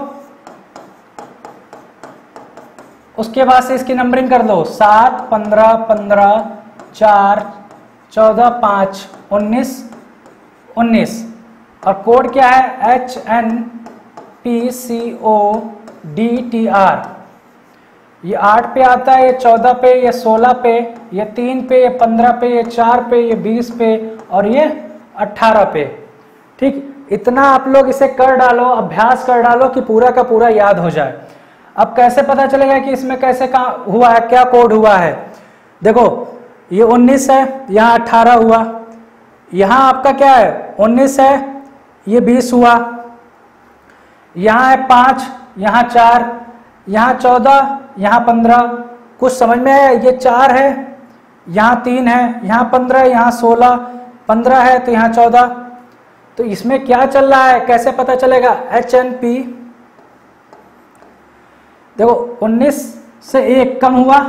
उसके बाद से इसकी नंबरिंग कर दो, सात पंद्रह पंद्रह चार चौदह पाँच उन्नीस उन्नीस, और कोड क्या है H N P C O D T R. ये आठ पे आता है, ये चौदह पे, ये सोलह पे, ये तीन पे, ये पंद्रह पे, ये चार पे, ये बीस पे, और ये अट्ठारह पे। ठीक, इतना आप लोग इसे कर डालो, अभ्यास कर डालो कि पूरा का पूरा याद हो जाए। अब कैसे पता चलेगा कि इसमें कैसे कहाँ हुआ है, क्या कोड हुआ है। देखो ये उन्नीस है, यहाँ अट्ठारह हुआ, यहाँ आपका क्या है उन्नीस है, ये बीस हुआ, यहाँ है पाँच, यहाँ चार, यहाँ चौदह, यहाँ पंद्रह। कुछ समझ में आया, ये चार है, यहाँ तीन है, यहाँ पंद्रह, यहाँ सोलह, पंद्रह है तो यहाँ चौदह। तो इसमें क्या चल रहा है, कैसे पता चलेगा, एच एन पी, देखो उन्नीस से एक कम हुआ,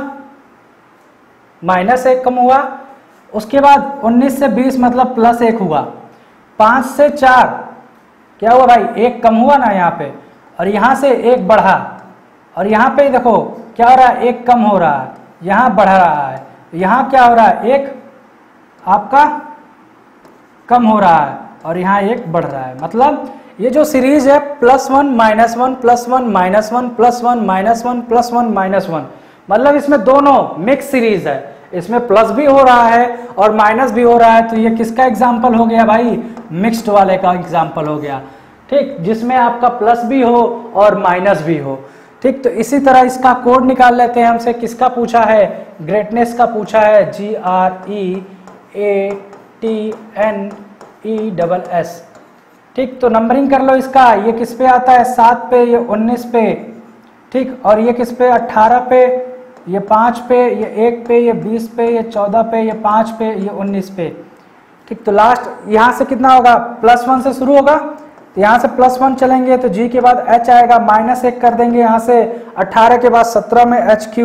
माइनस एक कम हुआ, उसके बाद उन्नीस से बीस मतलब प्लस एक हुआ, पाँच से चार क्या हुआ भाई, एक कम हुआ ना यहाँ पे, और यहाँ से एक बढ़ा, और यहाँ पे देखो क्या हो रहा है, एक कम हो रहा है, यहाँ बढ़ रहा है, यहाँ क्या हो रहा है, एक आपका कम हो रहा है, और यहाँ एक बढ़ रहा है। मतलब ये जो सीरीज है plus one minus one plus one minus one plus one minus one plus one minus one, मतलब इसमें दोनों मिक्स सीरीज है, इसमें प्लस भी हो रहा है और माइनस भी हो रहा है। तो ये किसका एग्जाम्पल हो गया भाई, मिक्स्ड वाले का एग्जाम्पल हो गया। ठीक, जिसमें आपका प्लस भी हो और माइनस भी हो। ठीक, तो इसी तरह इसका कोड निकाल लेते हैं। हमसे किसका पूछा है, ग्रेटनेस का पूछा है, G R E A T N E double S. ठीक, तो नंबरिंग कर लो इसका, ये किस पे आता है, सात पे, ये उन्नीस पे, ठीक, और ये किस पे, अट्ठारह पे, ये पाँच पे, ये एक पे, ये बीस पे, ये चौदह पे, ये पाँच पे, ये उन्नीस पे। ठीक, तो लास्ट यहाँ से कितना होगा, प्लस वन से शुरू होगा, तो यहाँ से प्लस वन चलेंगे तो जी के बाद एच आएगा, माइनस एक कर देंगे यहाँ से, अट्ठारह के बाद सत्रह में एच क्यू,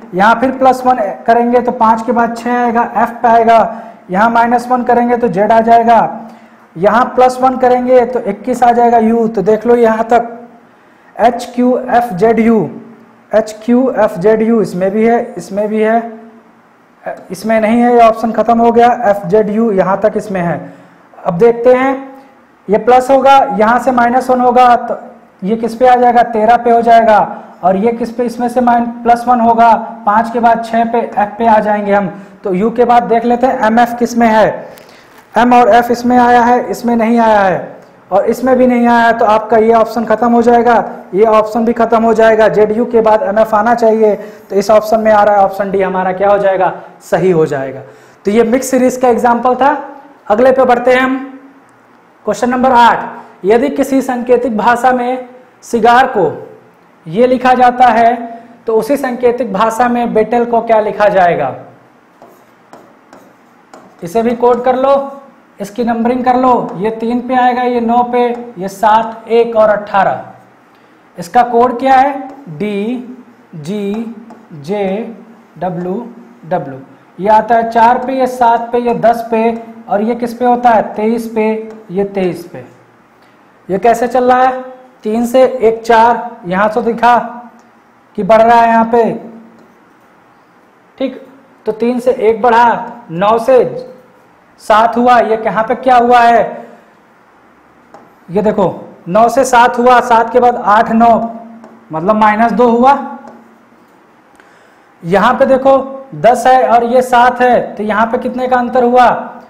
यहाँ फिर प्लस वन करेंगे तो पाँच के बाद छः आएगा, एफ पे आएगा। यहाँ माइनस वन करेंगे तो जेड आ जाएगा। यहाँ प्लस वन करेंगे तो इक्कीस आ जाएगा यू। तो देख लो यहाँ तक H Q F Z U, H Q F Z U इसमें भी है, इसमें भी है, इसमें नहीं है, ये ऑप्शन खत्म हो गया। एफ जेड यू यहाँ तक इसमें है। अब देखते हैं, ये प्लस होगा, यहाँ से माइनस वन होगा तो ये किस पे आ जाएगा, तेरह पे हो जाएगा। और ये किस पे, इसमें से माइन प्लस वन होगा, पाँच के बाद छः पे, एफ पे आ जाएंगे हम। तो यू के बाद देख लेते हैं एम एफ किस में है। एम और एफ इसमें आया है, इसमें नहीं आया है और इसमें भी नहीं आया है। तो आपका ये ऑप्शन खत्म हो जाएगा, ये ऑप्शन भी खत्म हो जाएगा। जेड यू के बाद एम एफ आना चाहिए, तो इस ऑप्शन में आ रहा है ऑप्शन डी हमारा क्या हो जाएगा, सही हो जाएगा। तो ये मिक्स सीरीज का एग्जाम्पल था। अगले पे बढ़ते हैं हम। क्वेश्चन नंबर आठ, यदि किसी सांकेतिक भाषा में सिगार को ये लिखा जाता है तो उसी सांकेतिक भाषा में बेटेल को क्या लिखा जाएगा। इसे भी कोड कर लो, इसकी नंबरिंग कर लो। ये तीन पे आएगा, ये नौ पे, ये सात, एक और अट्ठारह। इसका कोड क्या है, D G J W W. ये आता है चार पे, ये सात पे, ये दस पे और ये किस पे होता है, तेईस पे, ये तेईस पे। ये कैसे चल रहा है, तीन से एक चार, यहां से दिखा कि बढ़ रहा है यहाँ पे, ठीक। तो तीन से एक बढ़ा, नौ से सात हुआ, ये कहाँ पे क्या हुआ है, ये देखो नौ से सात हुआ, सात के बाद आठ नौ मतलब माइनस दो हुआ। यहां पे देखो दस है और ये सात है, तो यहां पे कितने का अंतर हुआ,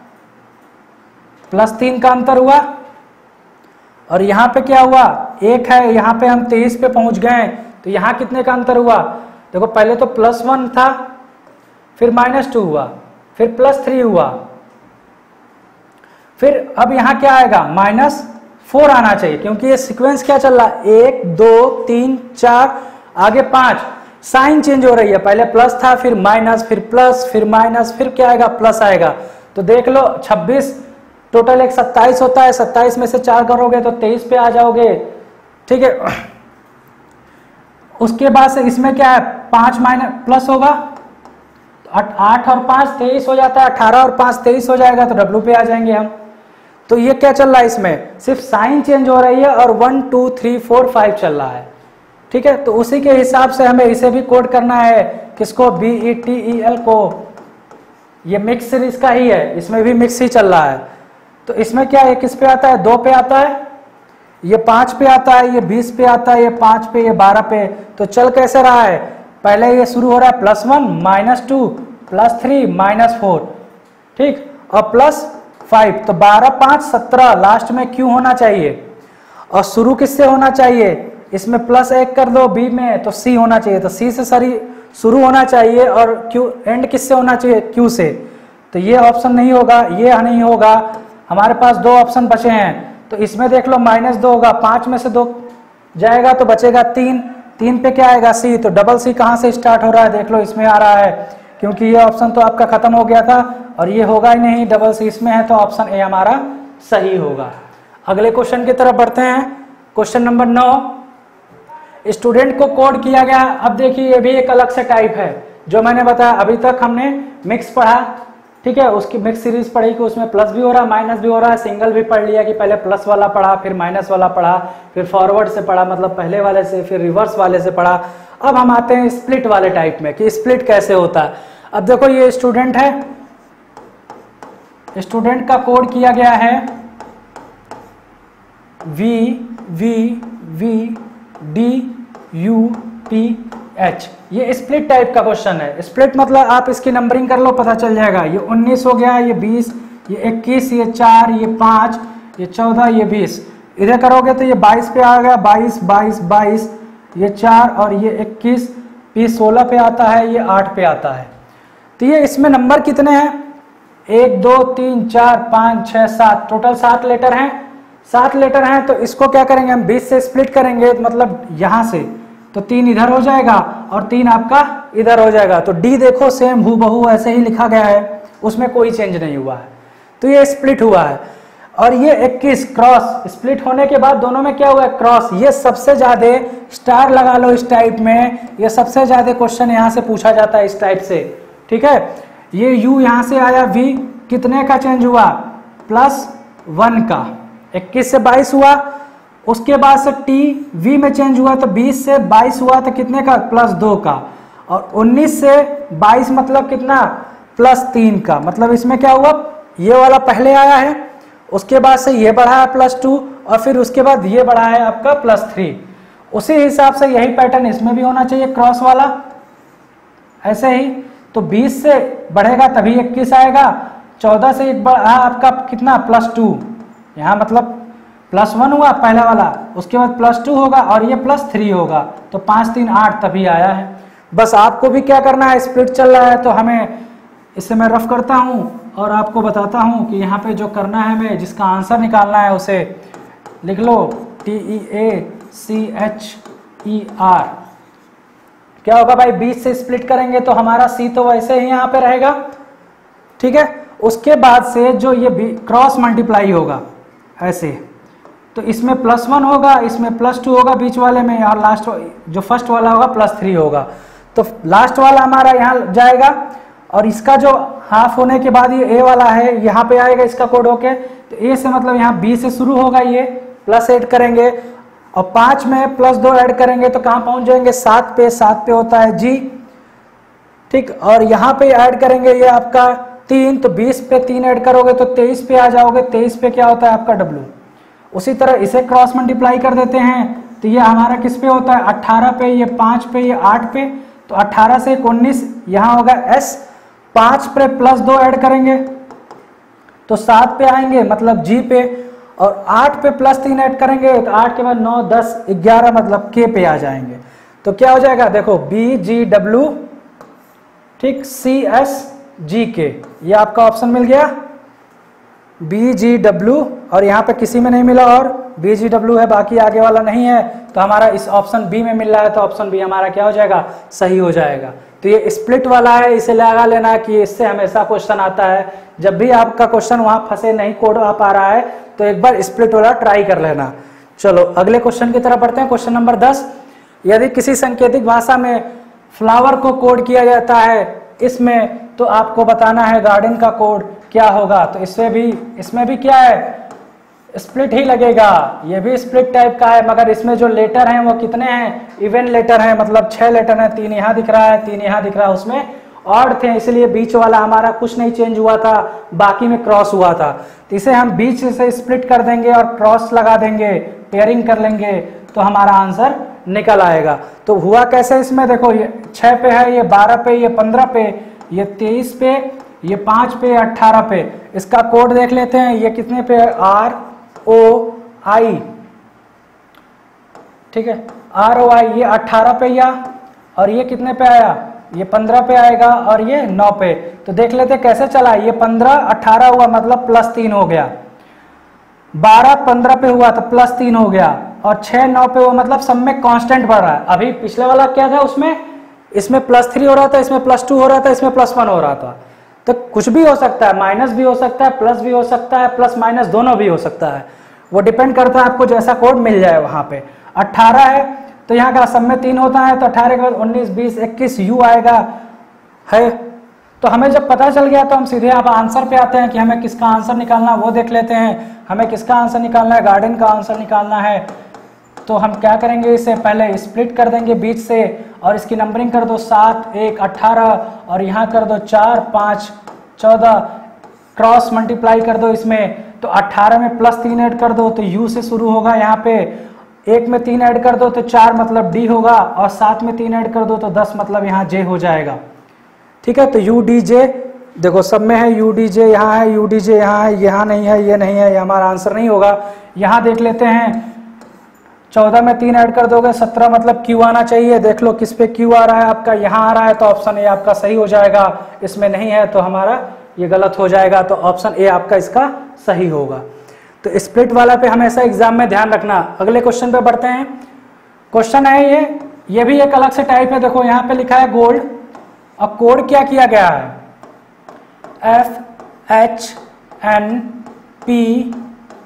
प्लस तीन का अंतर हुआ। और यहां पे क्या हुआ, एक है, यहां पे हम तेईस पे पहुंच गए, तो यहां कितने का अंतर हुआ, देखो पहले तो प्लस वन था, फिर माइनस टू हुआ, फिर प्लस थ्री हुआ, फिर अब यहां क्या आएगा, माइनस फोर आना चाहिए, क्योंकि ये सीक्वेंस क्या चल रहा है, एक दो तीन चार, आगे पांच, साइन चेंज हो रही है, पहले प्लस था, फिर माइनस, फिर प्लस, फिर माइनस, फिर क्या आएगा, प्लस आएगा। तो देख लो छब्बीस टोटल एक सत्ताईस होता है, सत्ताईस में से चार करोगे तो तेईस पे आ जाओगे, ठीक है। उसके बाद से इसमें क्या है, पांच माइनस प्लस होगा, आठ और पांच तेईस हो जाता है, अठारह और पांच तेईस हो जाएगा, तो डब्ल्यू पे आ जाएंगे हम। तो ये क्या चल रहा है, इसमें सिर्फ साइन चेंज हो रही है और one two three four five चल रहा है, ठीक है। तो उसी के हिसाब से हमें इसे भी कोड करना है, किसको, B E T E L को। ये मिक्स सीरीज का ही है, इसमें भी मिक्स ही चल रहा है। तो इसमें क्या है, किस पे आता है, दो पे आता है, ये पांच पे आता है, ये बीस पे आता है, ये पांच पे, ये बारह पे। तो चल कैसे रहा है, पहले ये शुरू हो रहा है plus one, minus two, plus three, minus four, ठीक, और प्लस फाइव। तो बारह पांच सत्रह, लास्ट में क्यू होना चाहिए। और शुरू किससे होना चाहिए, इसमें प्लस एक कर दो बी में, तो सी होना चाहिए। तो सी से सरी शुरू होना चाहिए और क्यू एंड किससे होना चाहिए, क्यू से। तो ये ऑप्शन नहीं होगा, ये नहीं होगा। हमारे पास दो ऑप्शन बचे हैं, तो इसमें देख लो माइनस दो होगा, पांच में से दो जाएगा तो बचेगा तीन, तीन पे क्या आएगा, सी। तो डबल सी कहाँ से स्टार्ट हो रहा है, देख लो इसमें आ रहा है, क्योंकि ये ऑप्शन तो आपका खत्म हो गया था और ये होगा ही नहीं, डबल सी इसमें है, तो ऑप्शन ए हमारा सही होगा। अगले क्वेश्चन की तरफ बढ़ते हैं। क्वेश्चन नंबर नौ, स्टूडेंट को कोड किया गया। अब देखिए ये भी एक अलग से टाइप है, जो मैंने बताया अभी तक हमने मिक्स पढ़ा, ठीक है, उसकी मिक्स सीरीज पढ़ी कि उसमें प्लस भी हो रहा है, माइनस भी हो रहा है। सिंगल भी पढ़ लिया कि पहले प्लस वाला पढ़ा, फिर माइनस वाला पढ़ा, फिर फॉरवर्ड से पढ़ा, मतलब पहले वाले से, फिर रिवर्स वाले से पढ़ा। अब हम आते हैं स्प्लिट वाले टाइप में कि स्प्लिट कैसे होता है। अब देखो ये स्टूडेंट है, स्टूडेंट का कोड किया गया है V V V D U P H. ये स्प्लिट टाइप का क्वेश्चन है। स्प्लिट मतलब आप इसकी नंबरिंग कर लो, पता चल जाएगा। ये उन्नीस हो गया, ये बीस, ये इक्कीस, ये चार, ये पाँच, ये चौदह, ये बीस। इधर करोगे तो ये बाईस पे आ गया, बाईस बाईस बाईस, ये चार और ये इक्कीस, पी सोलह पे आता है, ये आठ पे आता है। तो ये इसमें नंबर कितने हैं, एक दो तीन चार पाँच छः सात, टोटल सात लेटर हैं। सात लेटर हैं तो इसको क्या करेंगे हम, बीस से स्प्लिट करेंगे, मतलब यहाँ से तो तीन इधर हो जाएगा और तीन आपका इधर हो जाएगा। तो डी देखो सेम हूबहू ऐसे ही लिखा गया है, उसमें कोई चेंज नहीं हुआ है। तो ये स्प्लिट हुआ है। और ये इक्कीस क्रॉस स्प्लिट होने के बाद दोनों में क्या हुआ क्रॉस। ये सबसे ज्यादा स्टार लगा लो इस टाइप में, ये सबसे ज्यादा क्वेश्चन यहाँ से पूछा जाता है इस टाइप से, ठीक है। ये u यहाँ से आया, v कितने का चेंज हुआ प्लस वन का, इक्कीस से बाईस हुआ, उसके बाद से t v में चेंज हुआ तो बीस से बाईस हुआ तो कितने का प्लस दो का, और उन्नीस से बाईस मतलब कितना प्लस तीन का। मतलब इसमें क्या हुआ, ये वाला पहले आया है, उसके बाद से ये बढ़ा है प्लस टू, और फिर उसके बाद ये बढ़ा है आपका प्लस थ्री। उसी हिसाब से यही पैटर्न इसमें भी होना चाहिए क्रॉस वाला, ऐसे ही। तो बीस से बढ़ेगा तभी इक्कीस आएगा, चौदह से एक बढ़ा आपका कितना प्लस टू, यहाँ मतलब प्लस वन हुआ पहला वाला, उसके बाद प्लस टू होगा और ये प्लस थ्री होगा, तो पाँच तीन आठ तभी आया है। बस आपको भी क्या करना है, स्प्लिट चल रहा है तो हमें, इससे मैं रफ करता हूँ और आपको बताता हूँ कि यहाँ पे जो करना है हमें, जिसका आंसर निकालना है उसे लिख लो T E A C H E R. क्या होगा भाई, बीस से स्प्लिट करेंगे तो हमारा सी तो वैसे ही यहाँ पे रहेगा, ठीक है। उसके बाद से जो ये क्रॉस मल्टीप्लाई होगा ऐसे, तो इसमें प्लस वन होगा, इसमें प्लस टू होगा बीच वाले में, और लास्ट जो फर्स्ट वाला होगा प्लस थ्री होगा। तो लास्ट वाला हमारा यहाँ जाएगा, और इसका जो हाफ होने के बाद ये ए वाला है यहाँ पे आएगा इसका कोड होके, तो ए से मतलब यहाँ बी से शुरू होगा, ये प्लस ऐड करेंगे और पाँच में प्लस दो ऐड करेंगे तो कहाँ पहुँच जाएंगे सात पे, सात पे होता है जी, ठीक। और यहाँ पे ऐड करेंगे ये आपका तीन, तो बीस पे तीन ऐड करोगे तो तेईस पे आ जाओगे, तेईस पे क्या होता है आपका डब्ल्यू। उसी तरह इसे क्रॉस मल्टीप्लाई कर देते हैं तो ये हमारा किस पे होता है अट्ठारह पे, ये पाँच पे, ये आठ पे, तो अट्ठारह से उन्नीस यहाँ होगा एस, पाँच पे प्लस दो ऐड करेंगे तो सात पे आएंगे मतलब जी पे, और आठ पे प्लस तीन ऐड करेंगे तो आठ के बाद नौ दस ग्यारह मतलब के पे आ जाएंगे। तो क्या हो जाएगा देखो बी जी डब्ल्यू, ठीक, सी एस जी के, ये आपका ऑप्शन मिल गया बी जी डब्ल्यू, और यहाँ पे किसी में नहीं मिला और बी जी डब्ल्यू है, बाकी आगे वाला नहीं है, तो हमारा इस ऑप्शन बी में मिल रहा है, तो ऑप्शन बी हमारा क्या हो जाएगा, सही हो जाएगा। तो ये स्प्लिट वाला है, इसे लगा लेना कि इससे हमेशा क्वेश्चन आता है। जब भी आपका क्वेश्चन वहां फंसे नहीं कोड आ पा रहा है तो एक बार स्प्लिट वाला ट्राई कर लेना। चलो अगले क्वेश्चन की तरफ बढ़ते हैं। क्वेश्चन नंबर दस, यदि किसी सांकेतिक भाषा में फ्लावर को कोड किया जाता है इसमें, तो आपको बताना है गार्डन का कोड क्या होगा। तो इससे भी, इसमें भी क्या है, स्प्लिट ही लगेगा, ये भी स्प्लिट टाइप का है, मगर इसमें जो लेटर हैं वो कितने हैं, इवन लेटर हैं, मतलब छह लेटर हैं, तीन यहाँ दिख रहा है, तीन यहाँ दिख रहा है, उसमें ऑड थे, इसलिए बीच वाला हमारा कुछ नहीं चेंज हुआ था, बाकी में क्रॉस हुआ था। तो इसे हम बीच से स्प्लिट कर देंगे और क्रॉस लगा देंगे, पेयरिंग कर लेंगे, तो हमारा आंसर निकल आएगा। तो हुआ कैसे, इसमें देखो ये छह पे है, ये बारह पे, ये पंद्रह पे, ये तेईस पे, ये पाँच पे, अट्ठारह पे। इसका कोड देख लेते हैं, ये कितने पे है, आर ओ आई, ठीक है, आर ओ आई, ये अट्ठारह पे या, और ये कितने पे आया, ये पंद्रह पे आएगा, और ये नौ पे। तो देख लेते कैसे चला, ये पंद्रह अट्ठारह हुआ मतलब प्लस तीन हो गया, बारह पंद्रह पे हुआ तो प्लस तीन हो गया, और छह नौ पे हुआ मतलब सब में कांस्टेंट बढ़ रहा है। अभी पिछले वाला क्या था, उसमें इसमें प्लस थ्री हो रहा था, इसमें प्लस टू हो रहा था, इसमें प्लस वन हो रहा था। तो कुछ भी हो सकता है, माइनस भी हो सकता है, प्लस भी हो सकता है, प्लस माइनस दोनों भी हो सकता है, वो डिपेंड करता है आपको जैसा कोड मिल जाए वहां पे। अट्ठारह है तो यहाँ का सब में तीन होता है, तो अठारह के बाद उन्नीस बीस इक्कीस यू आएगा है। तो हमें जब पता चल गया तो हम सीधे आप आंसर पे आते हैं कि हमें किसका आंसर निकालना है, वो देख लेते हैं। हमें किसका आंसर निकालना है, गार्डन का आंसर निकालना है। तो हम क्या करेंगे, इसे पहले स्प्लिट कर देंगे बीच से, और इसकी नंबरिंग कर दो सात, एक, अट्ठारह, और यहाँ कर दो चार, पाँच, चौदह, क्रॉस मल्टीप्लाई कर दो इसमें, तो अट्ठारह में प्लस तीन ऐड कर दो तो यू से शुरू होगा, यहाँ पे एक में तीन ऐड कर दो तो चार मतलब डी होगा, और सात में तीन ऐड कर दो तो दस मतलब यहाँ जे हो जाएगा। ठीक है, तो यू डी जे देखो सब में है, यू डी जे यहाँ है, यू डी जे यहाँ है, यहाँ नहीं है, ये नहीं है, ये हमारा आंसर नहीं होगा। यहाँ देख लेते हैं, चौदह में तीन ऐड कर दोगे सत्रह मतलब क्यू आना चाहिए, देख लो किस पे क्यू आ रहा है आपका, यहाँ आ रहा है, तो ऑप्शन ए आपका सही हो जाएगा। इसमें नहीं है तो हमारा ये गलत हो जाएगा, तो ऑप्शन ए आपका इसका सही होगा। तो स्प्लिट वाला पे हमेशा एग्जाम में ध्यान रखना। अगले क्वेश्चन पे बढ़ते हैं। क्वेश्चन है ये ये भी एक अलग से टाइप है। देखो यहाँ पे लिखा है गोल्ड, और कोड क्या किया गया है, F H N P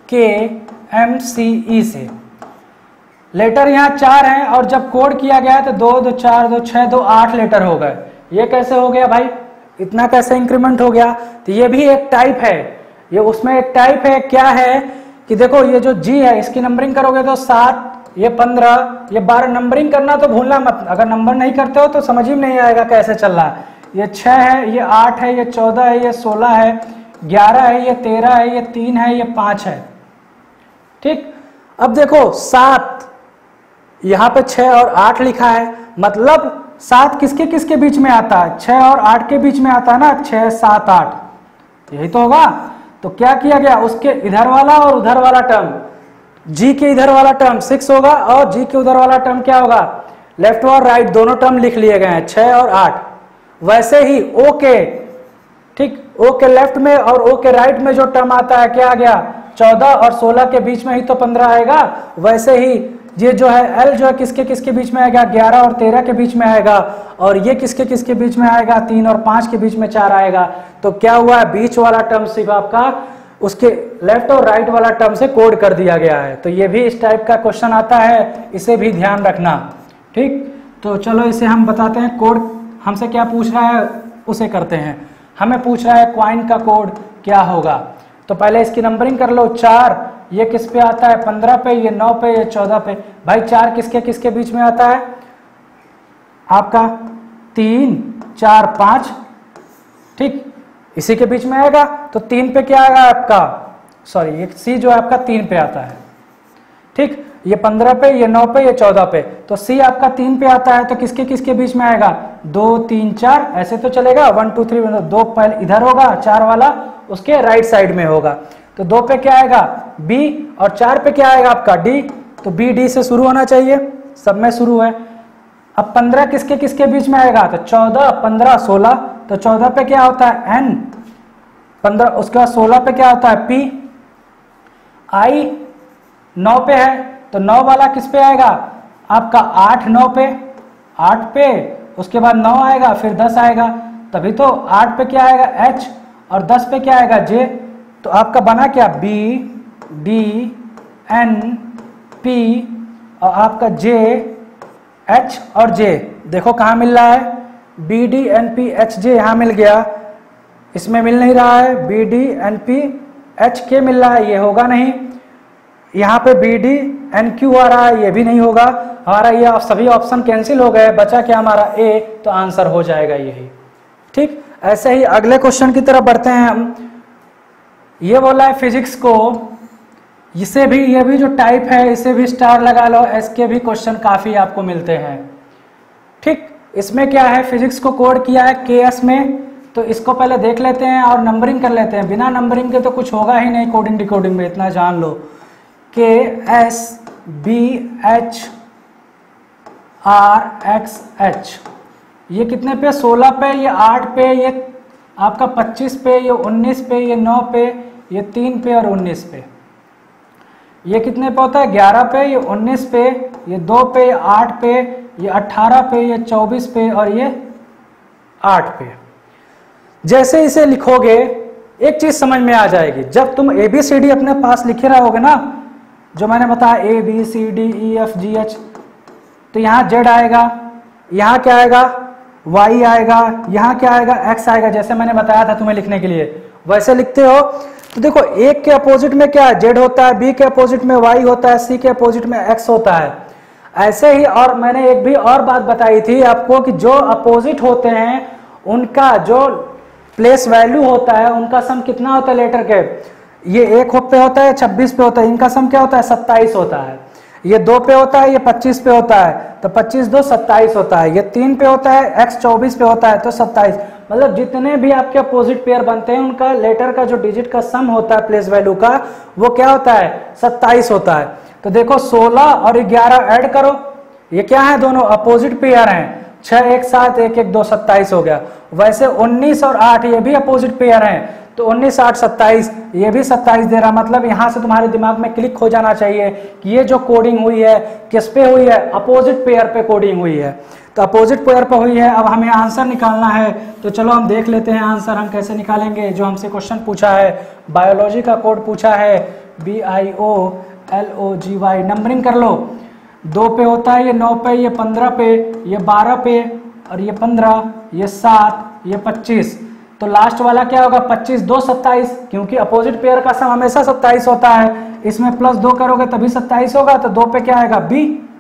K M C E से। लेटर यहाँ चार हैं और जब कोड किया गया तो दो दो चार दो छः दो आठ लेटर हो गए। ये कैसे हो गया भाई, इतना कैसे इंक्रीमेंट हो गया? तो ये भी एक टाइप है, ये उसमें एक टाइप है। क्या है कि देखो ये जो जी है इसकी नंबरिंग करोगे तो सात, ये पंद्रह, ये बारह, नंबरिंग करना तो भूलना मत। अगर नंबर नहीं करते हो तो समझ ही नहीं आएगा कैसे चल रहा है। ये छः है, ये आठ है, ये चौदह है, ये सोलह है, ग्यारह है, ये तेरह है, ये तीन है, ये पाँच है। ठीक, अब देखो सात, यहाँ पे छः और आठ लिखा है, मतलब सात किसके किसके बीच में आता है? छः और आठ के बीच में आता है ना, छः सात आठ, यही तो होगा। तो क्या किया गया, उसके इधर वाला और उधर वाला टर्म, जी के इधर वाला टर्म सिक्स होगा और जी के उधर वाला टर्म क्या होगा, लेफ्ट और राइट दोनों टर्म लिख लिए गए हैं, छः और आठ। वैसे ही ओ के, ठीक, ओ के लेफ्ट में और ओ के राइट में जो टर्म आता है क्या आ गया, चौदह और सोलह के बीच में ही तो पंद्रह आएगा। वैसे ही ये जो है एल जो है किसके किसके बीच में आएगा, ग्यारह और तेरह के बीच में आएगा। और ये किसके किसके बीच में आएगा, तीन और पाँच के बीच में चार आएगा। तो क्या हुआ है, बीच वाला टर्म सिर्फ आपका उसके लेफ्ट और राइट वाला टर्म से कोड कर दिया गया है। तो ये भी इस टाइप का क्वेश्चन आता है, इसे भी ध्यान रखना। ठीक, तो चलो इसे हम बताते हैं। कोड हमसे क्या पूछ रहा है उसे करते हैं। हमें पूछ रहा है क्वाइन का कोड क्या होगा। तो पहले इसकी नंबरिंग कर लो। चार ये किस पे आता है, पंद्रह पे, ये नौ पे, ये चौदह पे। भाई चार किसके किसके बीच में आता है आपका, तीन चार पाँच, ठीक, इसी के बीच में आएगा। तो तीन पे क्या आएगा आपका, सॉरी ये सी जो है आपका तीन पे आता है। ठीक, ये पंद्रह पे, ये नौ पे, ये चौदह पे। तो सी आपका तीन पे आता है, तो किसके किसके बीच में आएगा, दो तीन चार, ऐसे तो चलेगा, वन टू थ्री। दो पहले इधर होगा, चार वाला उसके राइट साइड में होगा। तो दो पे क्या आएगा, बी, और चार पे क्या आएगा आपका, डी। तो बी डी से शुरू होना चाहिए, सब में शुरू है। अब पंद्रह किसके किसके बीच में आएगा, तो चौदह, पंद्रह, सोलह। तो चौदह पे क्या होता है, एन। पंद्रह, उसके बाद सोलह पे क्या होता है, पी। आई नौ पे है, तो नौ वाला किस पे आएगा आपका, आठ, नौ पे, आठ पे, उसके बाद नौ आएगा, फिर दस आएगा। तभी तो आठ पे क्या आएगा, एच, और दस पे क्या आएगा, जे। तो आपका बना क्या, बी डी एन पी, और आपका जे एच और जे। देखो कहाँ मिल रहा है, B D N P H J, यहाँ मिल गया, इसमें मिल नहीं रहा है। B D N P H K मिल रहा है, ये होगा नहीं। यहाँ पे बी डी एन क्यू आ रहा है, ये भी नहीं होगा। हमारा ये सभी ऑप्शन कैंसिल हो गए, बचा क्या हमारा ए। तो आंसर हो जाएगा यही। ठीक, ऐसे ही अगले क्वेश्चन की तरफ बढ़ते हैं हम। ये बोला है फिजिक्स को, इसे भी, ये भी जो टाइप है इसे भी स्टार लगा लो। इसके भी क्वेश्चन काफी आपको मिलते हैं। ठीक, इसमें क्या है, फिजिक्स को कोड किया है के एस में। तो इसको पहले देख लेते हैं और नंबरिंग कर लेते हैं। बिना नंबरिंग के तो कुछ होगा ही नहीं कोडिंग डिकोडिंग में, इतना जान लो। K S B H R X H, ये कितने पे, सोलह पे, ये आठ पे, ये आपका पच्चीस पे, ये उन्नीस पे, ये नौ पे, ये तीन पे और उन्नीस पे। ये कितने पे होता है, ग्यारह पे, ये उन्नीस पे, ये दो पे, ये आठ पे, ये अट्ठारह पे, ये चौबीस पे और ये आठ पे। जैसे इसे लिखोगे एक चीज समझ में आ जाएगी। जब तुम ए बी सी डी अपने पास लिखे रहोगे ना, जो मैंने बताया A B C D E F G H, तो यहाँ जेड आएगा, यहाँ क्या आएगा, वाई आएगा, यहाँ क्या आएगा, एक्स आएगा। जैसे मैंने बताया था तुम्हें लिखने के लिए, वैसे लिखते हो। तो देखो एक के अपोजिट में क्या है, जेड होता है, बी के अपोजिट में वाई होता है, सी के अपोजिट में एक्स होता है। ऐसे ही, और मैंने एक भी और बात बताई थी आपको कि जो अपोजिट होते हैं उनका जो प्लेस वैल्यू होता है, उनका सम कितना होता है लेटर के, ये एक पे होता है, छब्बीस पे होता है, इनका सम क्या होता है, सत्ताईस होता है। ये दो पे होता है, ये पच्चीस पे होता है, तो पच्चीस दो सत्ताईस होता है। ये तीन पे होता है, एक्स चौबीस पे होता है, तो सत्ताईस। मतलब जितने भी आपके अपोजिट पेयर बनते हैं उनका लेटर का जो डिजिट का सम होता है प्लेस वैल्यू का, वो क्या होता है, सत्ताईस होता है। तो देखो सोलह और ग्यारह ऐड करो, ये क्या है, दोनों अपोजिट पेयर हैं। छह एक सात, एक एक दो, सत्ताईस हो गया। वैसे उन्नीस और आठ ये भी अपोजिट पेयर हैं, तो उन्नीस आठ सत्ताईस, ये भी सत्ताईस दे रहा। मतलब यहाँ से तुम्हारे दिमाग में क्लिक हो जाना चाहिए कि ये जो कोडिंग हुई है किस पे हुई है, अपोजिट पेयर पे कोडिंग हुई है। तो अपोजिट पेयर पे हुई है। अब हमें आंसर निकालना है, तो चलो हम देख लेते हैं आंसर हम कैसे निकालेंगे। जो हमसे क्वेश्चन पूछा है, बायोलॉजी का कोड पूछा है, B I O L O G Y. Numbering कर लो, दो पे होता है, ये नौ पे, ये पंद्रह पे, ये बारह पे, और ये पंद्रह, ये सात, ये पच्चीस। तो लास्ट वाला क्या होगा, पच्चीस दो सत्ताईस, क्योंकि अपोजिट पेयर का सम हमेशा सत्ताईस होता है। इसमें प्लस दो करोगे तभी सत्ताईस होगा, तो दो पे क्या आएगा बी,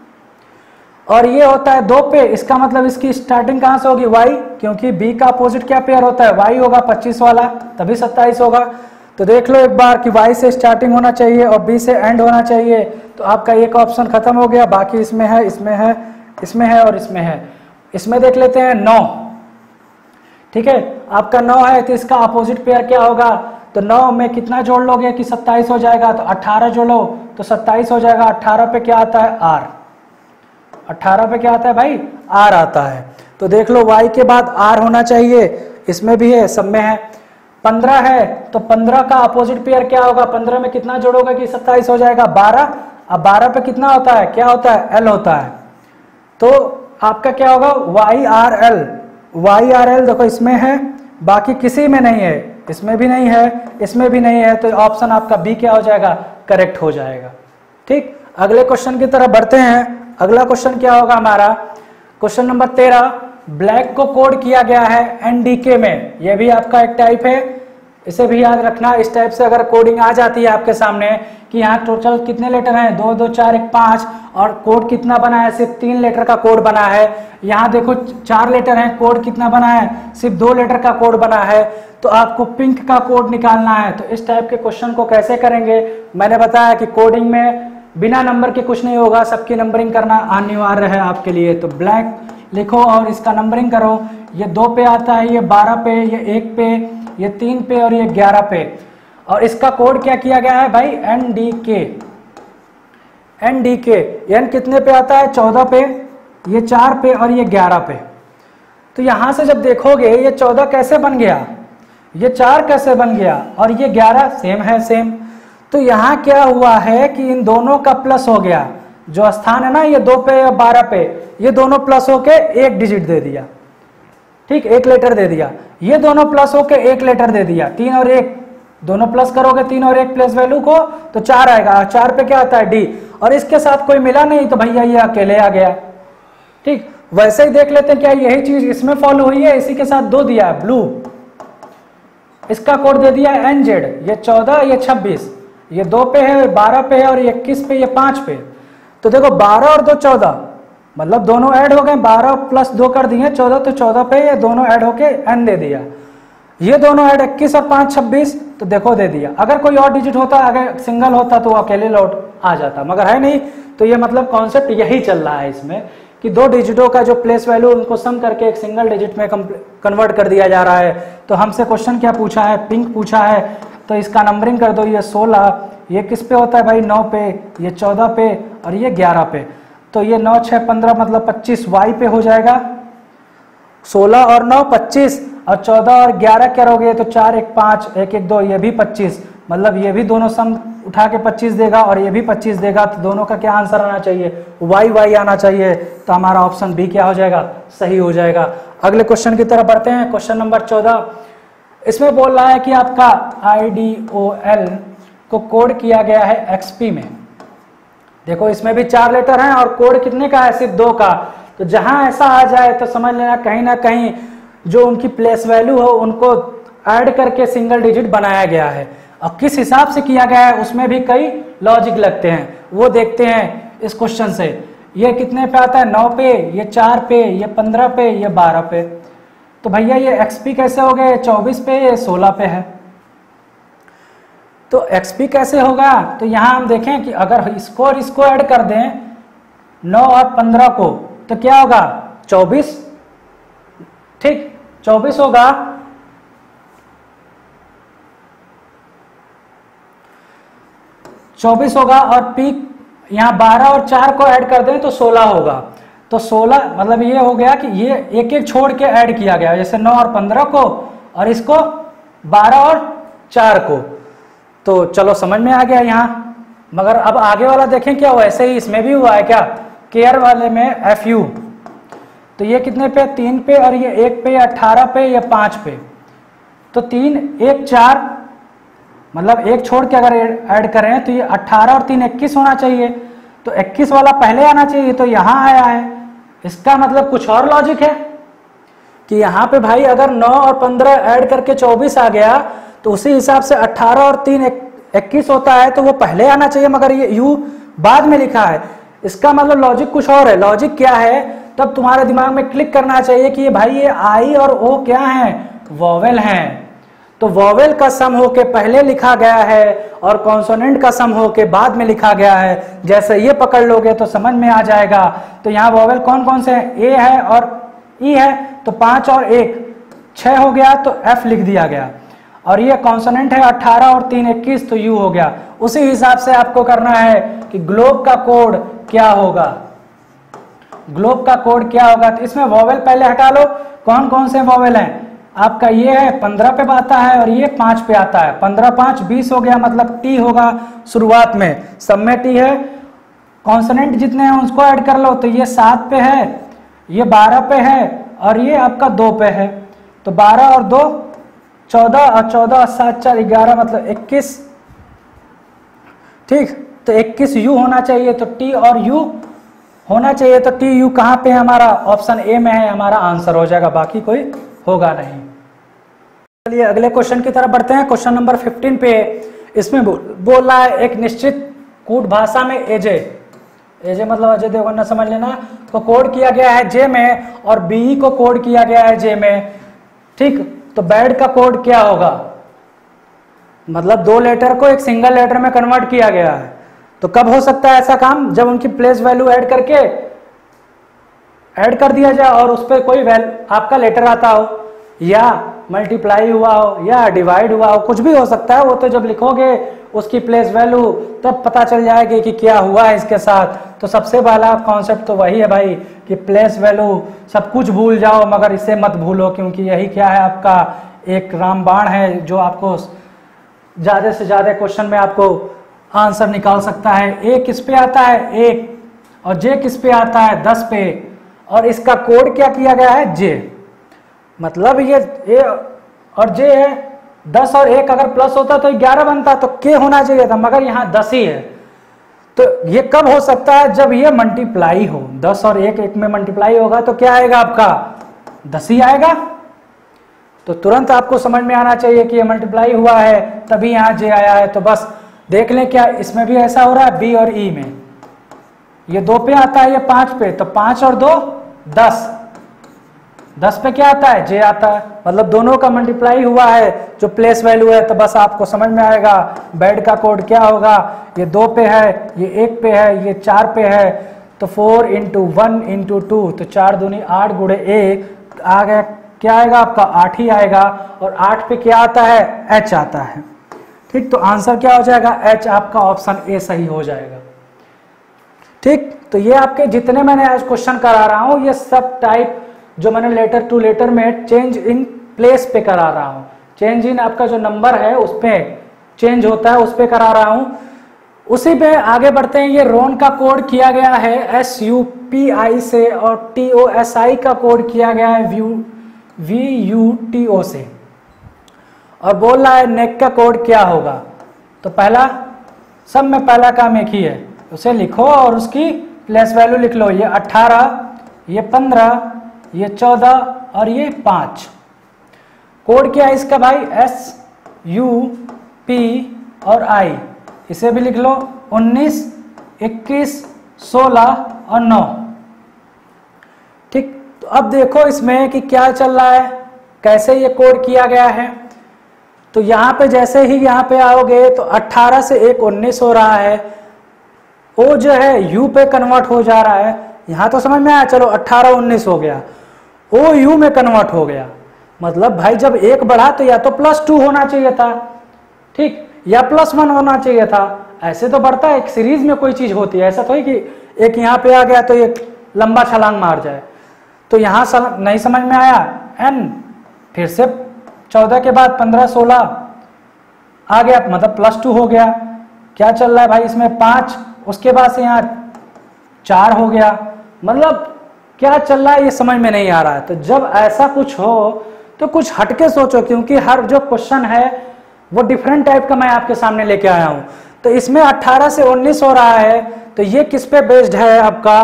और ये होता है दो पे, इसका मतलब इसकी स्टार्टिंग कहां से होगी वाई, क्योंकि बी का अपोजिट क्या पेयर होता है वाई होगा, पच्चीस वाला, तभी सत्ताईस होगा। तो देख लो एक बार कि वाई से स्टार्टिंग होना चाहिए और बी से एंड होना चाहिए। तो आपका एक ऑप्शन खत्म हो गया, बाकी इसमें है, इसमें है, इसमें है और इसमें है। इसमें देख लेते हैं नौ, ठीक है, आपका नौ है तो इसका अपोजिट पेयर क्या होगा, तो नौ में कितना जोड़ लोगे कि सत्ताईस हो जाएगा, तो अठारह जोड़ो तो सत्ताईस हो जाएगा। अठारह पे क्या आता है आर, अठारह पे क्या आता है भाई आर आता है। तो देख लो वाई के बाद आर होना चाहिए, इसमें भी है, सब में है। पंद्रह है तो पंद्रह का अपोजिट पेयर क्या होगा, पंद्रह में कितना जोड़ोगे कि सत्ताईस हो जाएगा, बारह। अब बारह पे कितना होता है, क्या होता है एल होता है, तो आपका क्या होगा Y R L, Y R L देखो इसमें है, बाकी किसी में नहीं है, इसमें भी नहीं है, इसमें भी नहीं है, तो ऑप्शन आपका बी क्या हो जाएगा, करेक्ट हो जाएगा। ठीक, अगले क्वेश्चन की तरफ बढ़ते हैं। अगला क्वेश्चन क्या होगा हमारा, क्वेश्चन नंबर तेरह, ब्लैक को कोड किया गया है एनडीके में। यह भी आपका एक टाइप है, इसे भी याद रखना। इस टाइप से अगर कोडिंग आ जाती है आपके सामने कि यहाँ टोटल कितने लेटर हैं, दो दो चार एक पाँच, और कोड कितना बना है, सिर्फ तीन लेटर का कोड बना है। यहाँ देखो चार लेटर हैं, कोड कितना बना है, सिर्फ दो लेटर का कोड बना है, तो आपको पिंक का कोड निकालना है। तो इस टाइप के क्वेश्चन को कैसे करेंगे, मैंने बताया कि कोडिंग में बिना नंबर के कुछ नहीं होगा, सबकी नंबरिंग करना अनिवार्य है आपके लिए। तो ब्लैक लिखो और इसका नंबरिंग करो। ये दो पे आता है, ये बारह पे, ये एक पे, ये तीन पे और ये ग्यारह पे। और इसका कोड क्या किया गया है भाई, N D K. N D K N कितने पे आता है, चौदह पे, ये चार पे और ये ग्यारह पे। तो यहां से जब देखोगे ये चौदह कैसे बन गया, ये चार कैसे बन गया और ये ग्यारह सेम है सेम। तो यहाँ क्या हुआ है कि इन दोनों का प्लस हो गया, जो स्थान है ना ये दो पे या बारह पे, ये दोनों प्लस होके एक डिजिट दे दिया, ठीक, एक लेटर दे दिया। ये दोनों प्लस होके एक लेटर दे दिया, तीन और एक दोनों प्लस करोगे, तीन और एक प्लस वैल्यू को तो चार आएगा। चार पे क्या आता है डी, और इसके साथ कोई मिला नहीं तो भैया ये अकेले आ गया। ठीक, वैसे ही देख लेते हैं क्या यही चीज इसमें फॉलो हुई है, इसी के साथ दो दिया है ब्लू, इसका कोड दे दिया है एन जेड, ये चौदह ये छब्बीस, ये दो पे है, बारह पे है और ये इक्कीस पे, ये पांच पे। तो देखो बारह और दो चौदह, मतलब दोनों ऐड हो गए, बारह प्लस दो कर दिए चौदह, तो चौदह पे ये दोनों ऐड होके एन दे दिया। ये दोनों ऐड इक्कीस और पांच छब्बीस, तो देखो दे दिया। अगर कोई और डिजिट होता, अगर सिंगल होता तो वो अकेले लौट आ जाता, मगर है नहीं। तो ये मतलब कॉन्सेप्ट यही चल रहा है इसमें कि दो डिजिटों का जो प्लेस वैल्यू उनको सम करके एक सिंगल डिजिट में कन्वर्ट कर दिया जा रहा है। तो हमसे क्वेश्चन क्या पूछा है, पिंक पूछा है, तो इसका नंबरिंग कर दो। ये सोलह, ये किस पे होता है भाई, नौ पे, ये चौदह पे और ये ग्यारह पे। तो ये नौ छः पंद्रह मतलब पच्चीस वाई पे हो जाएगा। सोलह और नौ पच्चीस, और चौदह और ग्यारह करोगे तो चार एक पाँच, एक एक दो, ये भी पच्चीस, मतलब ये भी दोनों सम उठा के पच्चीस देगा और ये भी पच्चीस देगा। तो दोनों का क्या आंसर आना चाहिए, वाई वाई आना चाहिए। तो हमारा ऑप्शन बी क्या हो जाएगा, सही हो जाएगा। अगले क्वेश्चन की तरफ बढ़ते हैं, क्वेश्चन नंबर चौदह। इसमें बोल रहा है कि आपका आई डी ओ एल को कोड किया गया है एक्सपी में। देखो इसमें भी चार लेटर हैं और कोड कितने का है, सिर्फ दो का। तो जहां ऐसा आ जाए तो समझ लेना कहीं ना कहीं जो उनकी प्लेस वैल्यू हो उनको ऐड करके सिंगल डिजिट बनाया गया है। और किस हिसाब से किया गया है उसमें भी कई लॉजिक लगते हैं, वो देखते हैं इस क्वेश्चन से। ये कितने पे आता है, नौ पे, ये चार पे, ये पंद्रह पे, ये बारह पे। तो भैया ये एक्सपी कैसे हो गए, चौबीस पे, ये सोलह पे है। तो एक्सपी कैसे होगा, तो यहां हम देखें कि अगर इसको और इसको ऐड कर दें नौ और पंद्रह को, तो क्या होगा चौबीस, ठीक, चौबीस होगा। चौबीस होगा और पीक यहाँ बारह और चार को ऐड कर दें तो सोलह होगा। तो सोलह मतलब ये हो गया कि ये एक एक छोड़ के ऐड किया गया, जैसे नौ और पंद्रह को और इसको बारह और चार को। तो चलो समझ में आ गया यहाँ। मगर अब आगे वाला देखें क्या वैसे ही इसमें भी हुआ है क्या, केयर वाले में एफ यू। तो ये कितने पे, तीन पे, और ये एक पे, अठारह पे, ये पाँच पे। तो तीन एक चार मतलब एक छोड़ के अगर ऐड करें तो ये अट्ठारह और तीन इक्कीस होना चाहिए, तो इक्कीस वाला पहले आना चाहिए, तो यहाँ आया है। इसका मतलब कुछ और लॉजिक है कि यहाँ पे भाई अगर नौ और पंद्रह ऐड करके चौबीस आ गया तो उसी हिसाब से अट्ठारह और तीन इक्कीस होता है, तो वो पहले आना चाहिए, मगर ये यू बाद में लिखा है। इसका मतलब लॉजिक कुछ और है। लॉजिक क्या है, तब तुम्हारे दिमाग में क्लिक करना चाहिए कि ये भाई ये आई और ओ क्या है, वॉवेल हैं। तो वॉवेल का सम होके पहले लिखा गया है और कॉन्सोनेंट का सम होके बाद में लिखा गया है। जैसे ये पकड़ लोगे तो समझ में आ जाएगा। तो यहाँ वॉवेल कौन कौन से हैं, ए है और ई है, तो पांच और एक छह हो गया, तो एफ लिख दिया गया। और ये कॉन्सोनेंट है अट्ठारह और तीन इक्कीस, तो यू हो गया। उसी हिसाब से आपको करना है कि ग्लोब का कोड क्या होगा। ग्लोब का कोड क्या होगा, तो इसमें वॉवेल पहले हटा लो। कौन कौन से वॉवेल हैं आपका, ये है पंद्रह पे आता है और ये पांच पे आता है। पंद्रह पांच बीस हो गया, मतलब टी होगा शुरुआत में, सब में टी है। कॉन्सोनेंट जितने हैं उसको ऐड कर लो, तो ये सात पे है, ये बारह पे है और ये आपका दो पे है। तो बारह और दो चौदह और चौदह और सात चार ग्यारह, मतलब इक्कीस। ठीक, तो इक्कीस यू होना चाहिए, तो टी और यू होना चाहिए। तो टी यू कहाँ पे है हमारा, ऑप्शन ए में है, हमारा आंसर हो जाएगा, बाकी कोई होगा नहीं। चलिए अगले क्वेश्चन की तरफ बढ़ते हैं। क्वेश्चन नंबर पंद्रह पे इसमें बोल, बोल रहा है एक निश्चित कूट भाषा में एजे, एजे मतलब अजय देवगन ना समझ लेना, को कोड किया गया है जे में और बी को कोड किया गया है जे में। ठीक, तो बैड का कोड क्या होगा, मतलब दो लेटर को एक सिंगल लेटर में कन्वर्ट किया गया है। तो कब हो सकता है ऐसा काम, जब उनकी प्लेस वैल्यू ऐड करके ऐड कर दिया जाए और उस पर कोई वैल्यू आपका लेटर आता हो, या मल्टीप्लाई हुआ हो, या डिवाइड हुआ हो, कुछ भी हो सकता है। वो तो जब लिखोगे उसकी प्लेस वैल्यू तब पता चल जाएगी कि क्या हुआ है इसके साथ। तो सबसे पहला कॉन्सेप्ट तो वही है भाई कि प्लेस वैल्यू सब कुछ भूल जाओ मगर इसे मत भूलो, क्योंकि यही क्या है आपका एक रामबाण है जो आपको ज़्यादा से ज़्यादा क्वेश्चन में आपको आंसर निकाल सकता है। ए किस पे आता है, एक, और जे किस पे आता है, दस पे, और इसका कोड क्या किया गया है, जे। मतलब ये ए और जे है, दस और एक अगर प्लस होता तो ग्यारह बनता, तो के होना चाहिए था, मगर यहाँ दस ही है। तो ये कब हो सकता है, जब ये मल्टीप्लाई हो, दस और एक एक में मल्टीप्लाई होगा तो क्या आएगा आपका, दस ही आएगा। तो तुरंत आपको समझ में आना चाहिए कि ये मल्टीप्लाई हुआ है तभी यहाँ जे आया है। तो बस देख लें क्या इसमें भी ऐसा हो रहा है, बी और ई में। ये दो पे आता है, ये पांच पे, तो पांच और दो दस, दस पे क्या आता है, जे आता है। मतलब दोनों का मल्टीप्लाई हुआ है जो प्लेस वैल्यू है। तो बस आपको समझ में आएगा बैड का कोड क्या होगा। ये दो पे है, ये एक पे है, ये चार पे है, तो four into one into two, तो चार दूनी आठ गुड़े एक आ गया, क्या आएगा आपका, आठ ही आएगा। और आठ पे क्या आता है, एच आता है। ठीक, तो आंसर क्या हो जाएगा, एच, आपका ऑप्शन ए सही हो जाएगा। ठीक, तो ये आपके जितने मैंने आज क्वेश्चन करा रहा हूं ये सब टाइप जो मैंने लेटर टू लेटर में चेंज इन प्लेस पे करा रहा हूं, चेंज इन आपका जो नंबर है उस पे चेंज होता है उस पे करा रहा हूं। उसी पे आगे बढ़ते हैं। ये रोन का कोड किया गया है एस यू पी आई से और टी ओ एस आई का कोड किया गया है view V U T O से, और बोल रहा है नेक का कोड क्या होगा। तो पहला, सब में पहला काम एक ही है, उसे लिखो और उसकी प्लेस वैल्यू लिख लो। ये अट्ठारह, ये पंद्रह, ये चौदह और ये पाँच। कोड क्या है इसका भाई, एस यू पी और आई, इसे भी लिख लो। उन्नीस, इक्कीस, सोलह और नौ। ठीक, तो अब देखो इसमें कि क्या चल रहा है, कैसे ये कोड किया गया है। तो यहाँ पे जैसे ही यहाँ पे आओगे तो अट्ठारह से एक उन्नीस हो रहा है, ओ जो है यू पे कन्वर्ट हो जा रहा है। यहाँ तो समझ में आया, चलो अट्ठारह उन्नीस हो गया, ओ यू में कन्वर्ट हो गया। मतलब भाई जब एक बढ़ा तो या तो प्लस टू होना चाहिए था, ठीक, या प्लस वन होना चाहिए था। ऐसे तो बढ़ता है, एक सीरीज में कोई चीज होती है, ऐसा तो है कि एक यहाँ पे आ गया तो एक लंबा छलांग मार जाए। तो यहाँ नहीं समझ में आया, एन फिर से चौदह के बाद पंद्रह सोलह आ गया, मतलब प्लस टू हो गया। क्या चल रहा है भाई इसमें, पाँच, उसके बाद से यहाँ चार हो गया। मतलब क्या चल रहा है ये समझ में नहीं आ रहा है। तो जब ऐसा कुछ हो तो कुछ हटके सोचो, क्योंकि हर जो क्वेश्चन है वो डिफरेंट टाइप का मैं आपके सामने लेके आया हूं। तो इसमें अठारह से उन्नीस हो रहा है, तो ये किस पे बेस्ड है आपका,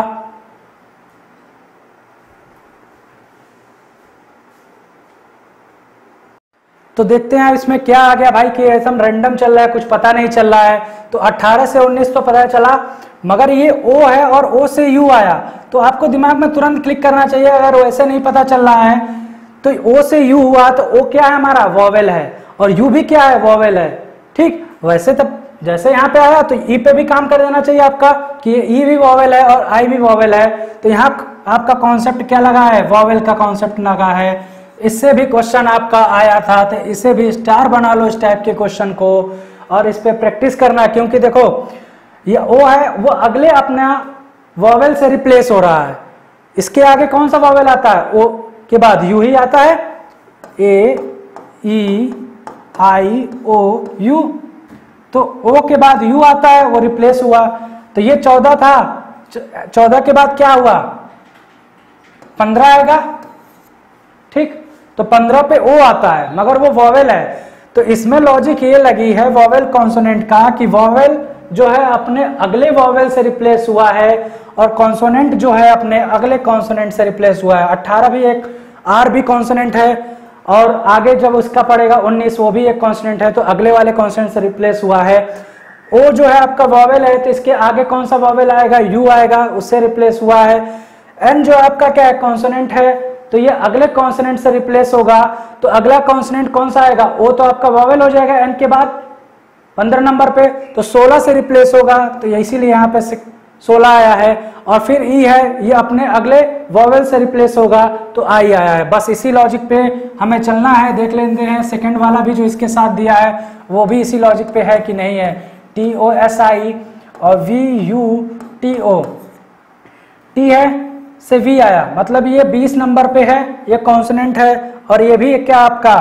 तो देखते हैं इसमें क्या आ गया भाई कि एकदम रैंडम चल रहा है, कुछ पता नहीं चल रहा है। तो अठारह से उन्नीस तो पता चला, मगर ये ओ है और ओ से यू आया, तो आपको दिमाग में तुरंत क्लिक करना चाहिए। अगर वैसे नहीं पता चल रहा है तो ओ से यू हुआ, तो ओ क्या है हमारा, वॉवेल है, और यू भी क्या है, वॉवेल है। ठीक, वैसे तब जैसे यहाँ पे आया तो ई पे भी काम कर देना चाहिए आपका कि ई भी वॉवेल है और आई भी वॉवेल है। तो यहाँ आपका कॉन्सेप्ट क्या लगा है, वॉवेल का कॉन्सेप्ट लगा है। इससे भी क्वेश्चन आपका आया था, तो इसे भी स्टार बना लो इस टाइप के क्वेश्चन को, और इस पे प्रैक्टिस करना, क्योंकि देखो ये ओ है वो अगले अपना वॉवेल से रिप्लेस हो रहा है। इसके आगे कौन सा वॉवेल आता है, ओ के बाद यू ही आता है, ए ई आई ओ यू, तो ओ के बाद यू आता है, वो रिप्लेस हुआ। तो ये चौदह था, चौदह के बाद क्या हुआ, पंद्रह आएगा। ठीक, तो पंद्रह पे ओ आता है, मगर वो वॉवेल है। तो इसमें लॉजिक ये लगी है वॉवेल कॉन्सोनेंट का कि वॉवेल जो है अपने अगले वॉवेल से रिप्लेस हुआ है, और कॉन्सोनेंट जो है अपने अगले कॉन्सोनेंट से रिप्लेस हुआ है। अठारह भी एक आर भी कॉन्सोनेंट है, और आगे जब उसका पड़ेगा उन्नीस, वो भी एक कॉन्सोनेंट है, तो अगले वाले कॉन्सोनेंट से रिप्लेस हुआ है। ओ जो है आपका वॉवेल है, तो इसके आगे कौन सा वॉवेल आएगा, यू आएगा, उससे रिप्लेस हुआ है। एन जो आपका क्या है, कॉन्सोनेंट है, तो ये अगले कॉन्सोनेंट से रिप्लेस होगा। तो अगला कॉन्सोनेंट कौन सा आएगा, ओ तो आपका वॉवेल हो जाएगा एन के बाद पंद्रह नंबर पे, तो सोलह से रिप्लेस होगा, तो इसीलिए यहाँ पे सोलह आया है। और फिर ई है, ये अपने अगले वॉवेल से रिप्लेस होगा, तो आई आया है। बस इसी लॉजिक पे हमें चलना है। देख लेते हैं सेकंड वाला भी जो इसके साथ दिया है वो भी इसी लॉजिक पे है कि नहीं है। टी ओ एस आई और V U T O, T है से वी आया, मतलब ये बीस नंबर पे है, ये कॉन्सोनेंट है, और ये भी क्या आपका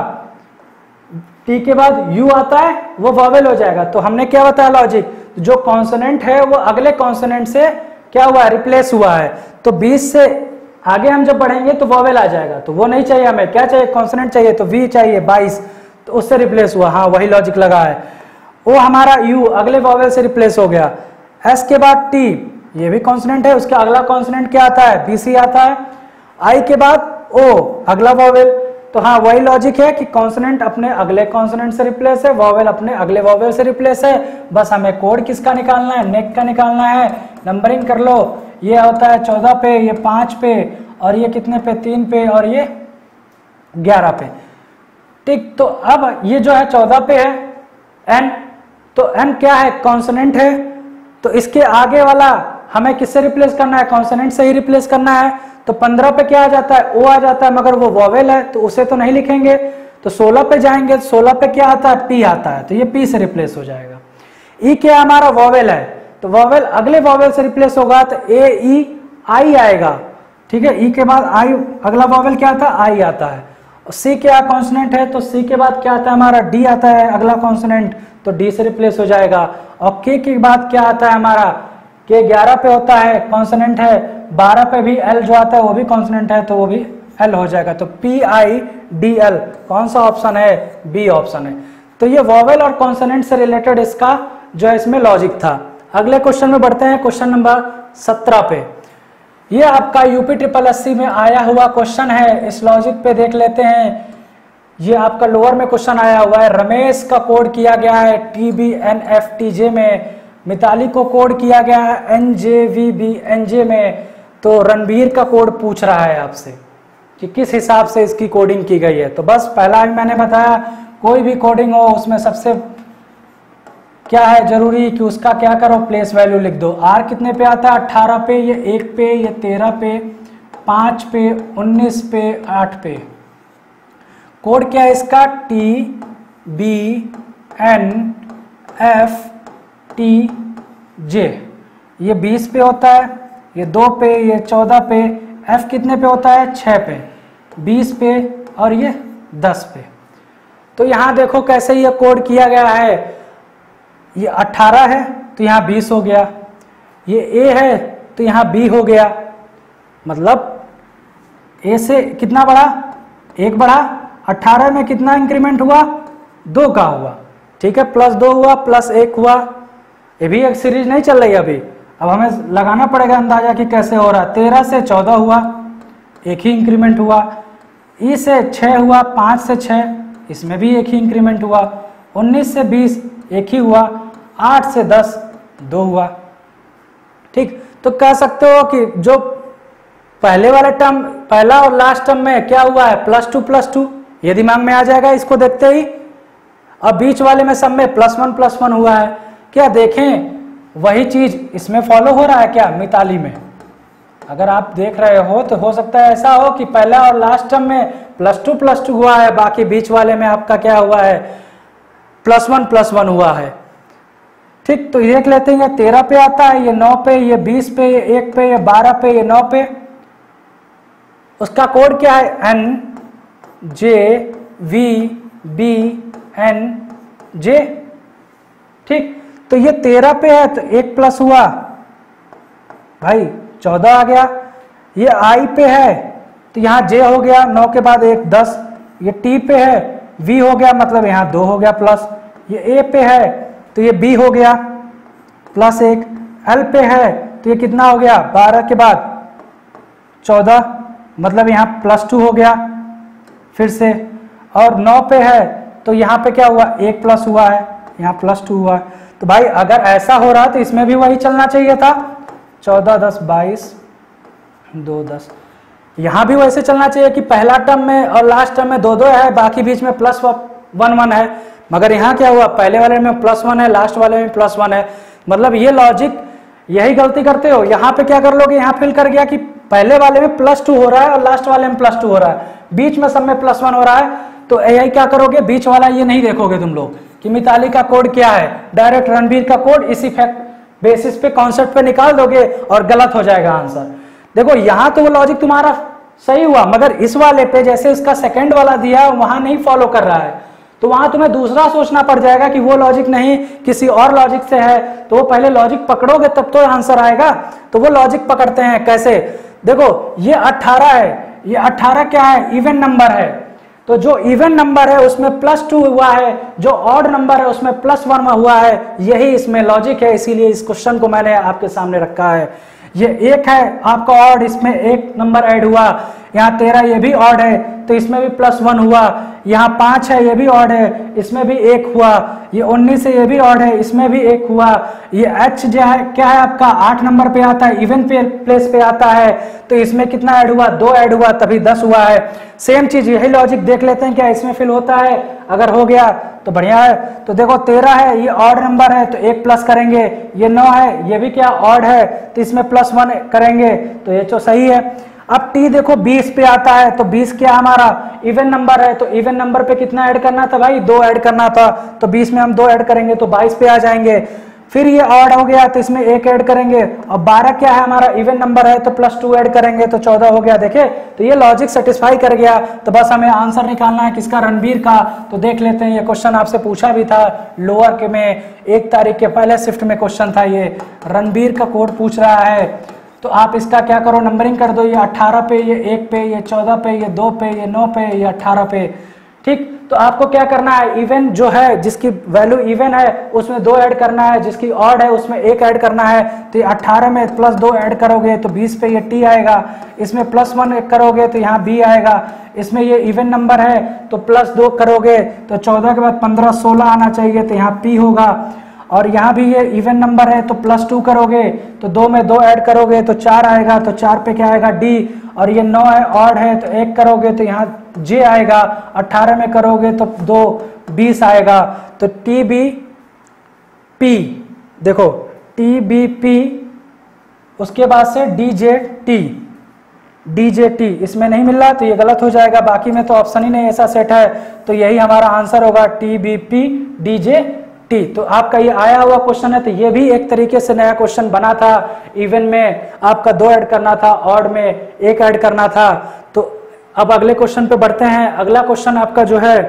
टी के बाद यू आता है, वो वॉवेल हो जाएगा। तो हमने क्या बताया लॉजिक, जो कॉन्सोनेंट है वो अगले कॉन्सोनेंट से क्या हुआ है, रिप्लेस हुआ है। तो बीस से आगे हम जब बढ़ेंगे तो वॉवेल आ जाएगा, तो वो नहीं चाहिए हमें, क्या चाहिए, कॉन्सोनेंट चाहिए, तो वी चाहिए बाईस, तो उससे रिप्लेस हुआ। हाँ, वही लॉजिक लगा है। वो हमारा यू अगले वॉवेल से रिप्लेस हो गया। एस के बाद टी, ये भी कॉन्सोनेंट है, उसका अगला कॉन्सोनेंट क्या आता है, बीसी आता है। आई के बाद ओ अगला वॉवेल, तो हाँ वही लॉजिक है कि कॉन्सोनेंट अपने अगले कॉन्सोनेंट से रिप्लेस है, वॉवेल अपने अगले वॉवेल से रिप्लेस है। बस हमें कोड किसका निकालना है, नेक का निकालना है। नंबरिंग कर लो, ये होता है चौदह पे, ये पाँच पे, और ये कितने पे, तीन पे, और ये ग्यारह पे। ठीक, तो अब ये जो है चौदह पे है एन, तो एन क्या है, कॉन्सोनेंट है, तो इसके आगे वाला हमें किससे रिप्लेस करना है, कॉन्सोनेंट से ही रिप्लेस करना है। तो पंद्रह पे क्या आ जाता है, ओ आ जाता है, मगर वो वॉवेल है तो उसे तो नहीं लिखेंगे। तो सोलह पे जाएंगे, सोलह पे क्या आता है, पी आता है, तो ये पी से रिप्लेस हो जाएगा। ई क्या हमारा वॉवेल है, तो वॉवेल अगले वॉवेल से रिप्लेस होगा, तो ए ई आई आएगा। ठीक है, ई के बाद आई अगला वॉवेल क्या आता है, आई आता है। सी क्या कॉन्सोनेंट है, तो सी के बाद क्या आता है हमारा, डी आता है अगला कॉन्सोनेंट, तो डी से रिप्लेस हो जाएगा। और के के बाद क्या आता है हमारा, के ग्यारह पे होता है, कॉन्सोनेंट है। बारह पे भी एल जो आता है वो भी कॉन्सोनेंट है, तो वो भी एल हो जाएगा। तो पी आई डी एल कौन सा ऑप्शन है, बी ऑप्शन है। तो ये वॉवेल और कॉन्सोनेंट से रिलेटेड इसका जो है इसमें लॉजिक था। अगले क्वेश्चन में बढ़ते हैं, क्वेश्चन नंबर सत्रह पे। ये आपका यूपी ट्रिपल एससी में आया हुआ क्वेश्चन है, इस लॉजिक पे देख लेते हैं। ये आपका लोअर में क्वेश्चन आया हुआ है, रमेश का कोड किया गया है T B N F T J में, मिताली को कोड किया गया है N J V B N J में। तो रणबीर का कोड पूछ रहा है आपसे कि किस हिसाब से इसकी कोडिंग की गई है। तो बस पहला ही मैंने बताया, कोई भी कोडिंग हो उसमें सबसे क्या है जरूरी कि उसका क्या करो, प्लेस वैल्यू लिख दो। आर कितने पे आता है, अट्ठारह पे, ये एक पे, ये तेरह पे, पाँच पे, उन्नीस पे, आठ पे। कोड क्या है इसका, T B N F T J. ये बीस पे होता है, ये दो पे, ये चौदह पे। एफ कितने पे होता है, छः पे, बीस पे, और ये दस पे। तो यहाँ देखो कैसे ये कोड किया गया है, ये अट्ठारह है तो यहाँ बीस हो गया, ये ए है तो यहाँ बी हो गया। मतलब ए से कितना बढ़ा, एक बढ़ा, अट्ठारह में कितना इंक्रीमेंट हुआ, दो का हुआ। ठीक है, प्लस दो हुआ, प्लस एक हुआ, ये भी एक सीरीज नहीं चल रही अभी। अब हमें लगाना पड़ेगा अंदाजा कि कैसे हो रहा है। तेरह से चौदह हुआ, एक ही इंक्रीमेंट हुआ। ई से छः हुआ, पाँच से छः, इसमें भी एक ही इंक्रीमेंट हुआ। उन्नीस से बीस एक ही हुआ। आठ से दस दो हुआ। ठीक, तो कह सकते हो कि जो पहले वाले टर्म, पहला और लास्ट टर्म में क्या हुआ है, प्लस टू प्लस टू, ये दिमाग में आ जाएगा इसको देखते ही। अब बीच वाले में सब में प्लस वन प्लस वन हुआ है। क्या देखें वही चीज इसमें फॉलो हो रहा है क्या मिताली में? अगर आप देख रहे हो तो हो सकता है ऐसा हो कि पहला और लास्ट टर्म में प्लस टू प्लस टू हुआ है, बाकी बीच वाले में आपका क्या हुआ है, प्लस वन प्लस वन हुआ है। ठीक, तो देख लेते हैं, तेरह पे आता है, ये नौ पे, ये बीस पे, ये एक पे, ये बारह पे, ये नौ पे। उसका कोड क्या है, N J V B N J. ठीक, तो ये तेरह पे है तो एक प्लस हुआ भाई, चौदह आ गया। ये आई पे है तो यहाँ जे हो गया, नौ के बाद एक दस। ये टी पे है, वी हो गया, मतलब यहाँ दो हो गया प्लस। ये ए पे है तो ये बी हो गया प्लस एक। एल पे है तो ये कितना हो गया, बारह के बाद चौदह, मतलब यहाँ प्लस टू हो गया फिर से। और नौ पे है तो यहाँ पे क्या हुआ, एक प्लस हुआ है, यहाँ प्लस टू हुआ है। तो भाई अगर ऐसा हो रहा तो इसमें भी वही चलना चाहिए था, चौदह दस बाईस, दो दस। यहाँ भी वैसे चलना चाहिए कि पहला टर्म में और लास्ट टर्म में दो दो है, बाकी बीच में प्लस वन वन है। मगर यहाँ क्या हुआ, पहले वाले में प्लस वन है, लास्ट वाले में प्लस वन है। मतलब ये लॉजिक, यही गलती करते हो। यहाँ पे क्या कर लोगे, यहाँ फिल कर गया कि पहले वाले में प्लस टू हो रहा है और लास्ट वाले में प्लस टू हो रहा है, बीच में सब में प्लस वन हो रहा है। तो यही क्या करोगे, बीच वाला ये नहीं देखोगे तुम लोग कि मिताली का कोड क्या है, डायरेक्ट रणबीर का कोड इसी फैक्ट बेसिस पे, कॉन्सेप्ट पे निकाल दोगे और गलत हो जाएगा आंसर। देखो यहाँ तो वो लॉजिक तुम्हारा सही हुआ, मगर इस वाले पे जैसे इसका सेकंड वाला दिया वहां नहीं फॉलो कर रहा है, तो वहां तुम्हें दूसरा सोचना पड़ जाएगा कि वो लॉजिक नहीं किसी और लॉजिक से है। तो वो पहले लॉजिक पकड़ोगे तब तो आंसर आएगा। तो वो लॉजिक पकड़ते हैं कैसे, देखो ये अट्ठारह है, ये अट्ठारह क्या है, इवन नंबर है। तो जो इवन नंबर है उसमें प्लस टू हुआ है, जो ऑड नंबर है उसमें प्लस वन हुआ है, यही इसमें लॉजिक है। इसीलिए इस क्वेश्चन को मैंने आपके सामने रखा है। ये एक है आपका ऑड, इसमें एक नंबर ऐड हुआ। यहाँ तेरह, ये भी ऑड है तो इसमें भी प्लस वन हुआ। यहाँ पाँच है, ये भी ऑड है, इसमें भी एक हुआ। ये उन्नीस है, ये भी ऑड है, इसमें भी एक हुआ। ये एच जो है क्या है आपका, आठ नंबर पे आता है, इवन पे प्लेस पे आता है, तो इसमें कितना ऐड हुआ, दो ऐड हुआ, तभी दस हुआ है। सेम चीज यही लॉजिक देख लेते हैं क्या इसमें फिल होता है। अगर हो गया तो बढ़िया है। तो देखो तेरह है, ये ऑड नंबर है तो एक प्लस करेंगे। ये नौ है, ये भी क्या ऑड है, तो इसमें प्लस वन करेंगे, तो ये तो सही है। अब टी देखो बीस पे आता है, तो बीस क्या हमारा इवन नंबर है, तो इवन नंबर पे कितना ऐड करना था भाई, दो ऐड करना था, तो बीस में हम दो ऐड करेंगे तो बाईस पे आ जाएंगे। फिर ये ऑड हो गया तो इसमें एक ऐड करेंगे, और बारह क्या है हमारा इवन नंबर है तो प्लस टू ऐड करेंगे तो चौदह हो गया। देखे, तो ये लॉजिक सेटिस्फाई कर गया। तो बस हमें आंसर निकालना है किसका, रणबीर का। तो देख लेते हैं, ये क्वेश्चन आपसे पूछा भी था लोअर के में, एक तारीख के पहले शिफ्ट में क्वेश्चन था। ये रणबीर का कोड पूछ रहा है, तो आप इसका क्या करो, नंबरिंग कर दो। ये अट्ठारह पे, ये एक पे, ये चौदह पे, ये दो पे, ये नौ पे, ये अट्ठारह पे। ठीक, तो आपको क्या करना है, इवन जो है जिसकी वैल्यू इवन है उसमें दो ऐड करना है, जिसकी ऑड है उसमें एक ऐड करना है। तो ये अट्ठारह में प्लस दो ऐड करोगे तो बीस पे ये टी आएगा, इसमें प्लस वन करोगे तो यहाँ बी आएगा, इसमें ये इवन नंबर है तो प्लस दो करोगे तो चौदह के बाद पंद्रह सोलह आना चाहिए, तो यहाँ पी होगा। और यहाँ भी ये इवन नंबर है तो प्लस टू करोगे तो दो में दो ऐड करोगे तो चार आएगा, तो चार पे क्या आएगा, डी। और ये नौ है, ऑड है तो एक करोगे तो यहाँ जे आएगा। अट्ठारह में करोगे तो दो, बीस आएगा। तो टी बी पी, देखो टी बी पी, उसके बाद से D J T, D J T इसमें नहीं मिल रहा तो ये गलत हो जाएगा। बाकी में तो ऑप्शन ही नहीं ऐसा सेट है, तो यही हमारा आंसर होगा, T B P D J T. तो आपका ये आया हुआ क्वेश्चन है, तो ये भी एक तरीके से नया क्वेश्चन बना था। इवन में आपका दो ऐड करना था, ऑड में एक ऐड करना था। तो अब अगले क्वेश्चन पे बढ़ते हैं। अगला क्वेश्चन आपका जो है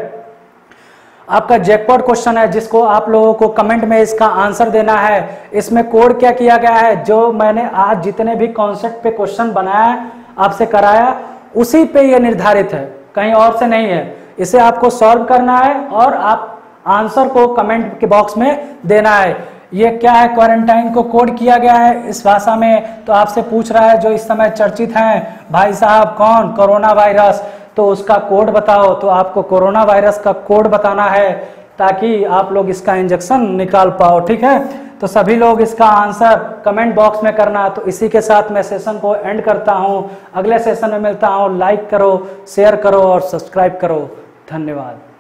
आपका जैकपॉट क्वेश्चन है, जिसको आप लोगों को कमेंट में इसका आंसर देना है। इसमें कोड क्या किया गया है, जो मैंने आज जितने भी कॉन्सेप्ट पे क्वेश्चन बनाया आपसे कराया उसी पे ये निर्धारित है, कहीं और से नहीं है। इसे आपको सॉल्व करना है और आप आंसर को कमेंट के बॉक्स में देना है। ये क्या है, क्वारंटाइन को कोड किया गया है इस भाषा में। तो आपसे पूछ रहा है जो इस समय चर्चित हैं भाई साहब, कौन, कोरोना वायरस, तो उसका कोड बताओ। तो आपको कोरोना वायरस का कोड बताना है ताकि आप लोग इसका इंजेक्शन निकाल पाओ, ठीक है। तो सभी लोग इसका आंसर कमेंट बॉक्स में करना। तो इसी के साथ मैं सेशन को एंड करता हूं। अगले सेशन में मिलता हूं। लाइक करो, शेयर करो और सब्सक्राइब करो। धन्यवाद।